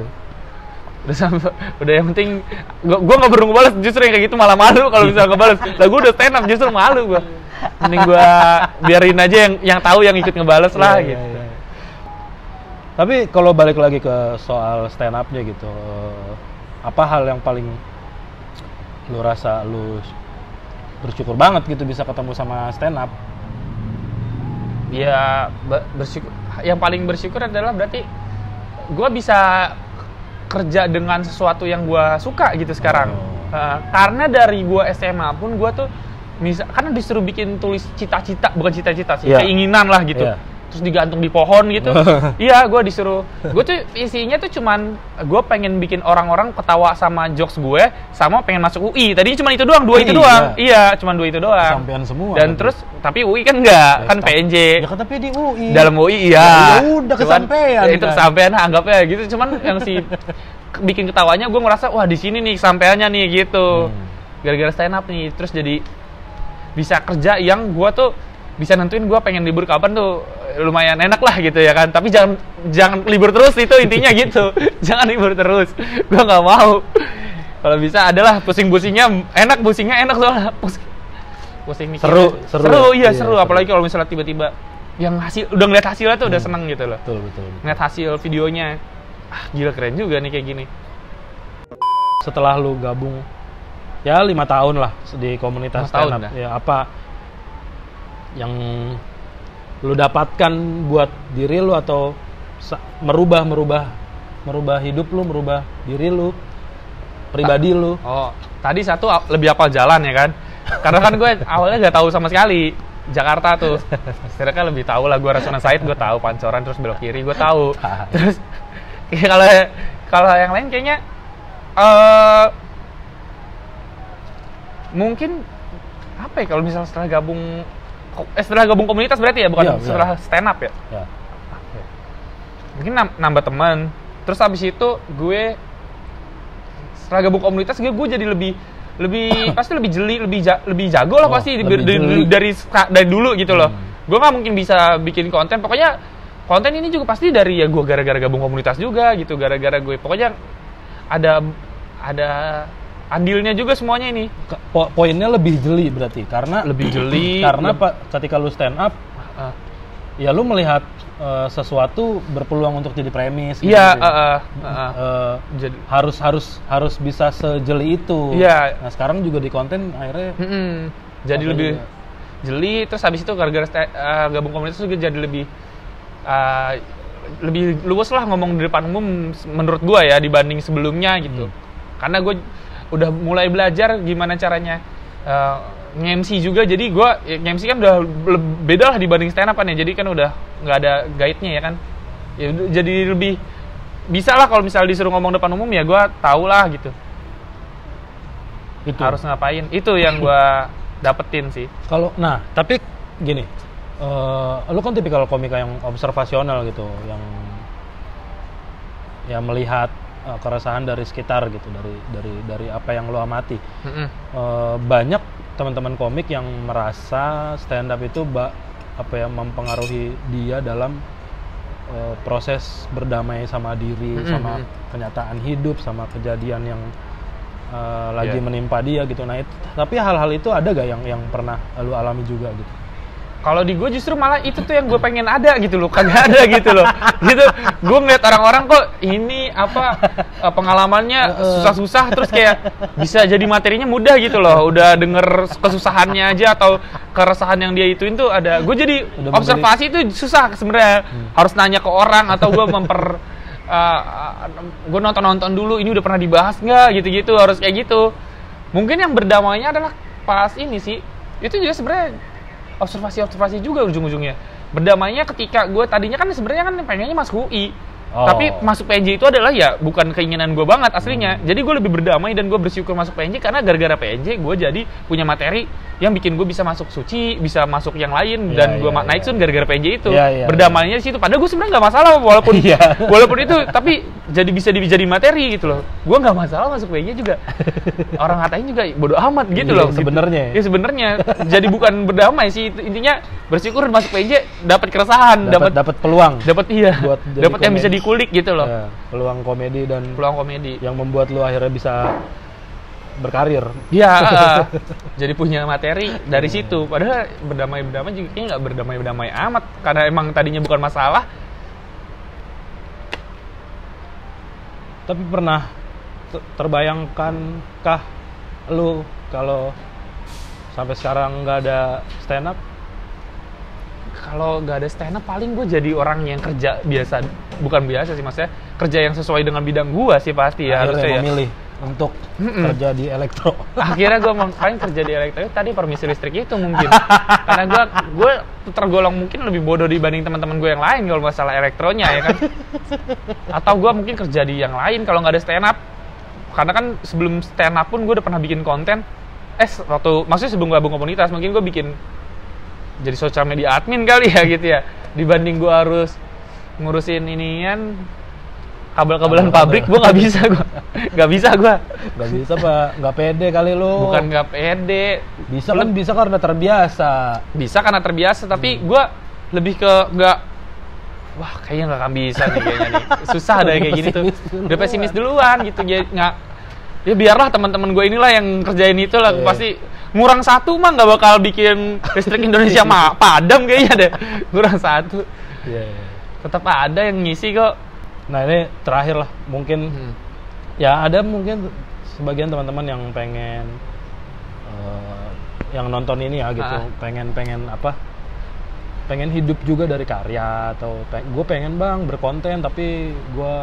Udah yang penting gue nggak perlu ngebalas, justru yang kayak gitu malah malu kalau misalnya ngebalas. Lah gue udah stand up justru malu gue. Mending gua biarin aja yang tahu yang ikut ngebales lah gitu. Iya. Tapi kalau balik lagi ke soal stand up-nya gitu, apa hal yang paling lu rasa lu bersyukur banget gitu bisa ketemu sama stand up? Ya bersyukur. Yang paling bersyukur adalah berarti gua bisa kerja dengan sesuatu yang gua suka gitu sekarang. Karena dari gua SMA pun gua tuh karena disuruh bikin tulis cita-cita, bukan cita-cita sih, keinginan lah gitu. Terus digantung di pohon gitu. Iya, gue disuruh. Gue tuh isinya tuh cuman gue pengen bikin orang-orang ketawa sama jokes gue, sama pengen masuk UI. Tadinya cuma itu doang, dua itu doang. Iya, cuma dua itu doang. Kesampean semua. Dan terus tapi UI kan enggak, kan PNJ. Ya kan tapi di UI. Dalam UI iya. Ya udah kesampean. Itu kesampean anggapnya gitu. Cuman yang si bikin ketawanya gue ngerasa wah di sini nih kesampeannya nih gitu. Gara-gara stand up nih, terus jadi bisa kerja yang gue tuh bisa nentuin gue pengen libur kapan tuh lumayan enak lah gitu ya kan, tapi jangan libur terus itu intinya gitu. Jangan libur terus, gue nggak mau. Kalau bisa adalah pusingnya enak soalnya pusing mikirnya. Seru iya seru, apalagi kalau misalnya tiba-tiba yang hasil udah ngeliat hasilnya tuh udah seneng gitu loh. Betul. Ngeliat hasil videonya, gila keren juga nih kayak gini. Setelah lu gabung ya 5 tahun lah di komunitas stand up, ya apa yang lu dapatkan buat diri lu atau merubah hidup lu, merubah diri lu, pribadi lu? Oh, tadi satu lebih hafal jalan ya kan? Karena kan gue awalnya nggak tahu sama sekali Jakarta tuh. Sekarang kan lebih tahu lah, gue Rasuna Said gue tahu, Pancoran terus belok kiri gue tahu. Terus kalau yang lain kayaknya mungkin apa ya, kalau misalnya setelah gabung komunitas berarti ya, bukan setelah stand up ya? Mungkin nambah teman. Terus habis itu gue setelah gabung komunitas gue jadi lebih pasti lebih jeli, lebih jago lah pasti dari dulu gitu loh. Gue nggak mungkin bisa bikin konten. Pokoknya konten ini juga pasti dari ya gue gara-gara gabung komunitas juga gitu. Gara-gara gue pokoknya ada andilnya juga semuanya ini. Poinnya lebih jeli berarti karena lebih jeli karena ketika lu stand up ya lu melihat sesuatu berpeluang untuk jadi premis gitu. Iya, jadi harus bisa sejeli itu. Iya. Nah, sekarang juga di konten akhirnya jadi lebih jeli. Terus habis itu gara-gara gabung komunitas juga jadi lebih luas lah ngomong di depan umum menurut gua ya dibanding sebelumnya gitu. Karena gue udah mulai belajar gimana caranya nge-MC juga, jadi gue nge-MC kan udah beda lah dibanding stand up kan ya, jadi kan udah nggak ada guide-nya ya kan ya, jadi lebih bisa lah kalau misalnya disuruh ngomong depan umum ya gue tau lah gitu itu harus ngapain, itu yang gue dapetin sih. Kalau tapi gini, lu kan tipikal komika yang observasional gitu, yang melihat keresahan dari sekitar gitu, dari apa yang lo amati. Banyak teman-teman komik yang merasa stand up itu mempengaruhi dia dalam proses berdamai sama diri, sama kenyataan hidup, sama kejadian yang lagi menimpa dia gitu. Nah, tapi hal-hal itu ada gak yang pernah lo alami juga gitu? Kalau di gue justru malah itu tuh yang gue pengen ada gitu loh, kagak ada gitu loh. Gitu, gue ngeliat orang-orang kok ini pengalamannya susah-susah, terus kayak bisa jadi materinya mudah gitu loh. Udah denger kesusahannya aja atau keresahan yang dia ituin tuh ada. Gue jadi observasi itu susah sebenarnya. Harus nanya ke orang atau gue gue nonton dulu ini udah pernah dibahas nggak gitu-gitu, harus kayak gitu. Mungkin yang berdamainya adalah pas ini sih. Itu juga sebenarnya observasi juga ujung-ujungnya. Berdamainya ketika gue tadinya kan sebenarnya kan pengennya masuk UI. Tapi masuk PNJ itu adalah ya bukan keinginan gue banget aslinya. Jadi gue lebih berdamai dan gue bersyukur masuk PNJ karena gara-gara PNJ gue jadi punya materi yang bikin gue bisa masuk Suci, bisa masuk yang lain dan gue naik sun gara-gara PNJ itu. Berdamainya di situ. Padahal gue sebenarnya nggak masalah walaupun itu, tapi bisa jadi materi gitu loh. Gue nggak masalah masuk PNJ juga. Orang ngatain juga bodo amat gitu loh. Sebenarnya. Ya sebenarnya. Jadi bukan berdamai sih, intinya bersyukur masuk PNJ dapat keresahan, dapat peluang. Dapat yang bisa dikulik gitu loh. Ya, peluang komedi yang membuat lu akhirnya bisa berkarir. Iya, jadi punya materi dari situ. Padahal berdamai-berdamai juga kayaknya nggak berdamai-berdamai amat, karena emang tadinya bukan masalah. Tapi pernah terbayangkankah lu kalau sampai sekarang nggak ada stand up? Kalau nggak ada stand up paling gue jadi orang yang kerja biasa, bukan biasa sih maksudnya kerja yang sesuai dengan bidang gue sih pasti ya. Akhirnya memilih untuk kerja di elektro. Akhirnya gue paling kerja di elektro tadi permisi listrik itu mungkin. Karena gue tergolong mungkin lebih bodoh dibanding teman-teman gue yang lain kalau masalah elektronya ya kan. Atau gue mungkin kerja di yang lain kalau nggak ada stand up. Karena kan sebelum stand up pun gue udah pernah bikin konten. Maksudnya sebelum gabung komunitas mungkin gue bikin jadi social media admin kali ya gitu ya. Dibanding gue harus ngurusin inian kabel-kabelan pabrik, gue nggak bisa Pak, nggak pede kali lu. Bukan nggak pede, bisa karena terbiasa. Bisa karena terbiasa, tapi gue lebih ke nggak, wah kayaknya nggak akan bisa nih kayaknya nih, susah deh kayak gini tuh, udah pesimis duluan gitu, ya biarlah teman-teman gue inilah yang kerjain itu lah, pasti ngurang satu mah nggak bakal bikin listrik Indonesia padam kayaknya deh, ngurang satu, tetap ada yang ngisi kok. Nah ini terakhir lah, mungkin ya ada mungkin sebagian teman-teman yang pengen yang nonton ini ya gitu, pengen hidup juga dari karya, atau gue pengen bang berkonten tapi gue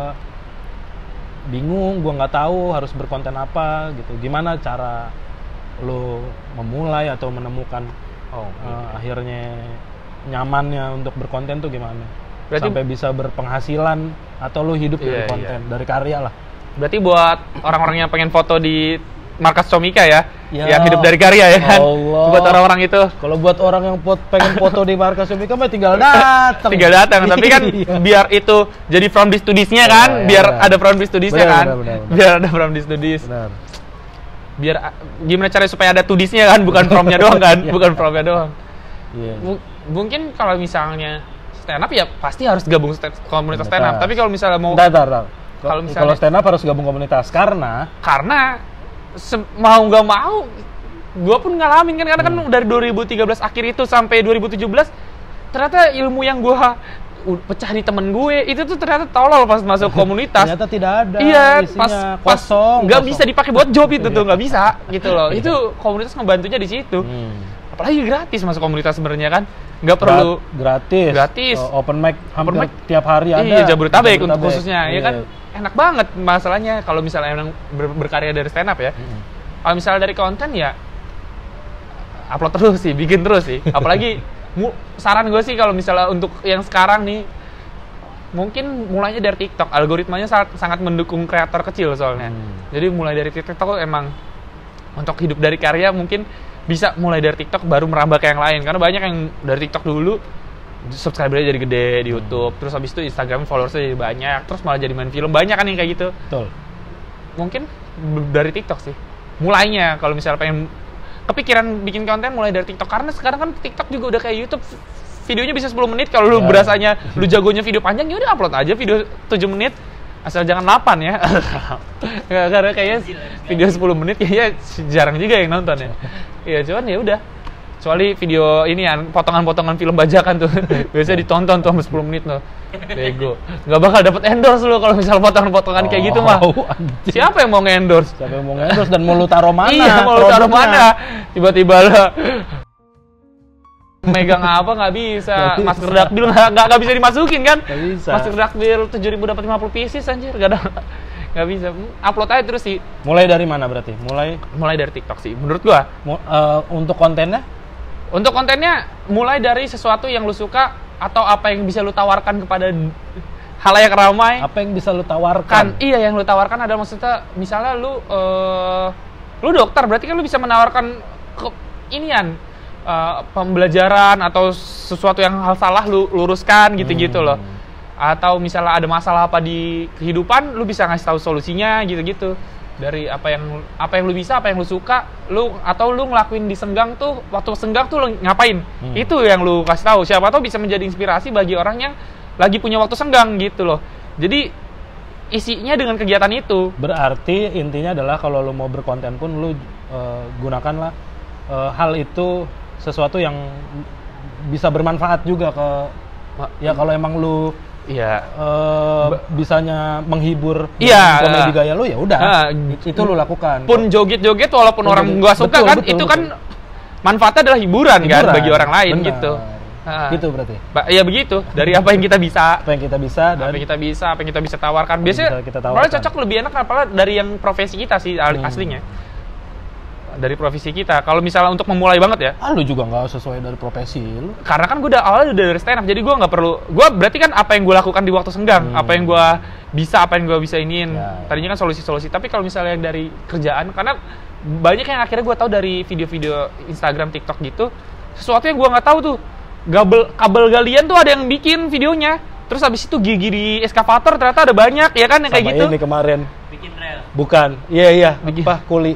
bingung, gue nggak tahu harus berkonten apa gitu. Gimana cara lo memulai atau menemukan akhirnya nyamannya untuk berkonten tuh gimana? Berarti sampai bisa berpenghasilan atau lu hidup dari konten, dari karya lah. Berarti buat orang-orang yang pengen foto di markas Comika ya, yang hidup dari karya ya kan. Allah. Buat orang-orang itu. Kalau buat orang yang pengen foto di markas Comika mah tinggal datang. Tapi kan biar itu jadi from this to this-nya kan, biar ada from this to this-nya kan. Biar ada from this to this. Biar gimana caranya supaya ada to this-nya kan, bukan from-nya doang kan, bukan from-nya doang. Mungkin kalau misalnya stand up ya pasti harus gabung komunitas stand up. Tapi kalau misalnya mau kalau stand up harus gabung komunitas karena mau nggak mau gue pun ngalamin kan, karena kan dari 2013 akhir itu sampai 2017 ternyata ilmu yang gue pecah di temen gue itu tuh ternyata tolol pas masuk komunitas. Ternyata tidak ada. Iya, pas nggak bisa dipakai buat job itu tuh, nggak bisa gitu loh. Itu komunitas ngebantunya di situ. Apalagi gratis masuk komunitas sebenarnya kan. Nggak perlu gratis. Open mic hampir tiap hari ada. Iya, Jabodetabek untuk khususnya ya kan. Enak banget masalahnya kalau misalnya emang berkarya dari stand up ya. Kalau misalnya dari konten ya upload terus sih, bikin terus sih. Apalagi saran gue sih kalau misalnya untuk yang sekarang nih, mungkin mulainya dari TikTok. Algoritmanya sangat mendukung kreator kecil soalnya. Jadi mulai dari TikTok emang untuk hidup dari karya mungkin bisa mulai dari TikTok baru merambah ke yang lain, karena banyak yang dari TikTok dulu subscribernya jadi gede di YouTube, terus habis itu Instagram followersnya jadi banyak, terus malah jadi main film, banyak kan yang kayak gitu. Betul. Mungkin dari TikTok sih mulainya, kalau misalnya pengen kepikiran bikin konten mulai dari TikTok, karena sekarang kan TikTok juga udah kayak YouTube, videonya bisa 10 menit. Kalau lu berasanya lu jagonya video panjang, ya udah upload aja video 7 menit. Asal jangan 8 ya. Karena kayaknya video 10 menit kayaknya jarang juga yang nonton ya. Iya, cuman ya udah. Kecuali video ini ya, potongan-potongan film bajakan tuh. Biasanya ditonton tuh sampai 10 menit loh. Bego. Enggak bakal dapat endorse lu kalau misal potongan-potongan kayak gitu mah. Siapa yang mau nge-endorse? Siapa yang mau nge-endorse dan mau lu taruh mana? Iya, mau lu taruh mana? Tiba-tiba lah megang apa nggak bisa, masker dakbil nggak bisa dimasukin kan? Gak bisa. Masker dakbil 7.000 dapat 50 pieces anjir, nggak bisa. Upload aja terus sih. Mulai dari mana berarti? Mulai dari TikTok sih, menurut gua. Untuk kontennya? Untuk kontennya mulai dari sesuatu yang lu suka atau apa yang bisa lu tawarkan kepada halayak ramai. Apa yang bisa lu tawarkan? Iya, yang lu tawarkan adalah maksudnya misalnya lu dokter, berarti kan lu bisa menawarkan pembelajaran atau sesuatu yang hal salah lu luruskan gitu-gitu loh. Atau misalnya ada masalah apa di kehidupan, lu bisa ngasih tahu solusinya gitu-gitu. Dari apa yang lu bisa, apa yang lu suka, atau lu ngelakuin di senggang tuh, waktu senggang tuh lu ngapain. Itu yang lu kasih tahu. Siapa tahu bisa menjadi inspirasi bagi orang yang lagi punya waktu senggang gitu loh. Jadi isinya dengan kegiatan itu. Berarti intinya adalah kalau lu mau berkonten pun lu gunakanlah hal itu sesuatu yang bisa bermanfaat juga ke ya kalau emang lu Iya. Bisanya menghibur iya, komedi gaya lu ya udah. Itu lu lakukan. Pun joget-joget walaupun orang nggak suka betul, kan betul, itu betul. kan manfaatnya adalah hiburan kan bagi orang lain. Benar. Gitu. Gitu berarti. Ya begitu. Dari apa yang kita bisa. Apa yang kita bisa dan apa yang kita bisa tawarkan. Biasanya kita tawarkan. malah cocok lebih enak apalagi dari yang profesi kita sih aslinya. Dari profesi kita. Kalau misalnya untuk memulai banget ya. Lu juga nggak sesuai dari profesi lu. Karena kan gue awalnya udah dari stand up, jadi gue nggak perlu. Gue berarti kan apa yang gue lakukan di waktu senggang, apa yang gue bisa, apa yang gue bisa iniin. Ya. Tadinya kan solusi-solusi. Tapi kalau misalnya yang dari kerjaan, karena banyak yang akhirnya gue tahu dari video-video Instagram, TikTok gitu, sesuatu yang gue nggak tahu tuh. Kabel galian tuh ada yang bikin videonya. Terus habis itu gigi di eskavator ternyata ada banyak, ya kan yang kayak gitu. Ini kemarin. Bikin rel. Bukan. Iya. Apa kuli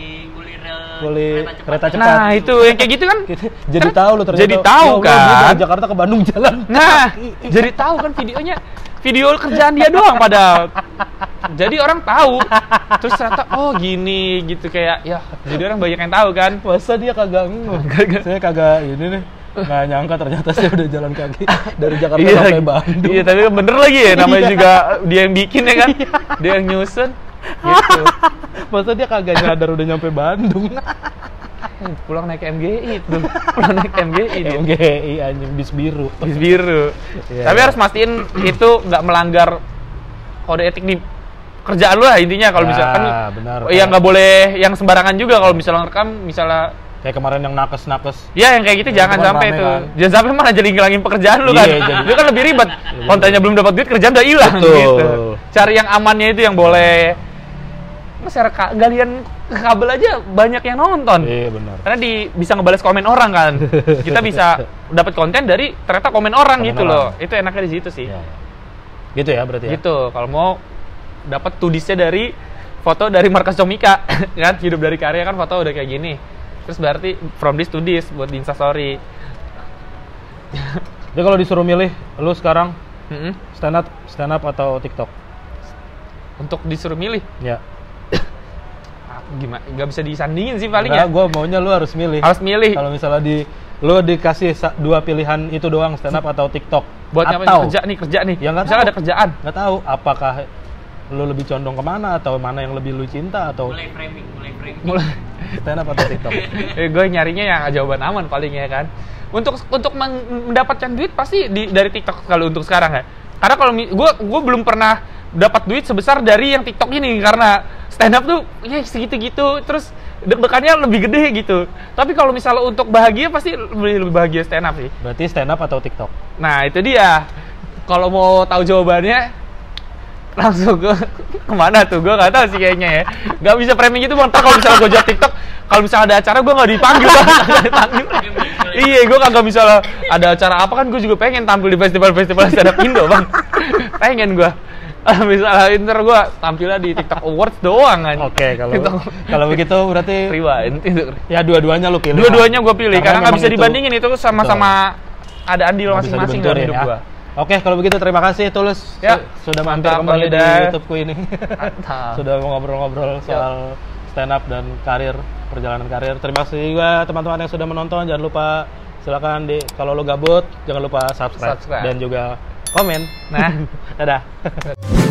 kereta cepat. Nah, itu yang kayak gitu kan. Jadi tahu lu ternyata. Jadi tahu ya Allah, dia kan. dari Jakarta ke Bandung jalan. Nah, jadi tahu kan videonya. Video kerjaan dia doang padahal. Jadi orang tahu. Terus ternyata oh gini gitu kayak ya. Jadi orang banyak yang tahu kan. Masa dia kagak saya kagak ini nih. Nggak nyangka ternyata saya udah jalan kaki dari Jakarta sampai Bandung. Iya, tapi bener lagi ya namanya juga dia yang bikin ya kan. Dia yang nyusun. Gitu. Masa dia kagak nyadar udah nyampe Bandung. Pulang naik MGI itu. Pulang naik MGI dia. MGI anjing bis biru. Bis biru. Yeah. Tapi harus mastiin itu nggak melanggar kode etik di kerjaan lu lah intinya kalau misalkan benar. Ya nggak boleh yang sembarangan juga kalau misalnya rekam misalnya kayak kemarin yang nakes. Ya yang kayak gitu jangan sampai itu. Kan? Jangan sampai malah jadi ngilangin pekerjaan lu kan. Itu kan lebih ribet. Kontennya belum dapat duit, kerjaan udah hilang gitu. Cari yang amannya itu yang boleh. Masyarakat galian kabel aja banyak yang nonton. Iya benar. Karena bisa ngebales komen orang kan. Kita bisa dapat konten dari ternyata komen orang gitu loh. Itu enaknya di situ sih. Ya. Gitu ya berarti ya. Gitu. Kalau mau dapat tudisnya dari foto dari Markas Comika kan hidup dari karya kan foto udah kayak gini. Terus berarti from this to this buat di Instastory. Jadi kalau disuruh milih lu sekarang stand up atau TikTok? Untuk disuruh milih? Ya. Gimana? Gak bisa disandingin sih paling ya. Gue maunya lu harus milih. Harus milih. Kalau misalnya lu dikasih dua pilihan itu doang, stand up atau TikTok. Buat atau kerja nih. Ya nggak tahu. Misalnya ada kerjaan. Nggak tahu apakah lu lebih condong kemana atau mana yang lebih lu cinta atau Mulai framing. stand up atau TikTok. Gue nyarinya yang jawaban aman paling ya kan. Untuk mendapatkan duit pasti dari TikTok kalau untuk sekarang ya. Karena kalau gue belum pernah dapat duit sebesar dari yang TikTok ini karena stand up tuh ya segitu-gitu terus deg-degannya lebih gede gitu. Tapi kalau misalnya untuk bahagia pasti lebih bahagia stand up sih. Berarti stand up atau TikTok? Nah, itu dia. Kalau mau tahu jawabannya langsung kemana tuh? Gue nggak tahu sih kayaknya ya. Nggak bisa framing gitu bang. Ntar kalau misalnya gue jawab TikTok, kalau misalnya ada acara gue nggak dipanggil. Iya, gue kagak misalnya ada acara apa kan gue juga pengen tampil di festival-festival stand up Indo bang. Pengen gue. Misalnya ntar gue tampilnya di TikTok Awards doang kan. Oke, kalau begitu berarti Rewind itu. Ya dua-duanya lu pilih. Dua-duanya gue pilih karena nggak bisa dibandingin itu sama-sama ada andil masing-masing dalam hidup gue. Oke, kalau begitu terima kasih Tulus sudah mampir kembali di YouTube-ku ini. Sudah ngobrol-ngobrol soal stand up dan perjalanan karir. Terima kasih juga teman-teman yang sudah menonton. Jangan lupa silakan kalau lo gabut jangan lupa subscribe. Dan juga komen. Nah, dadah.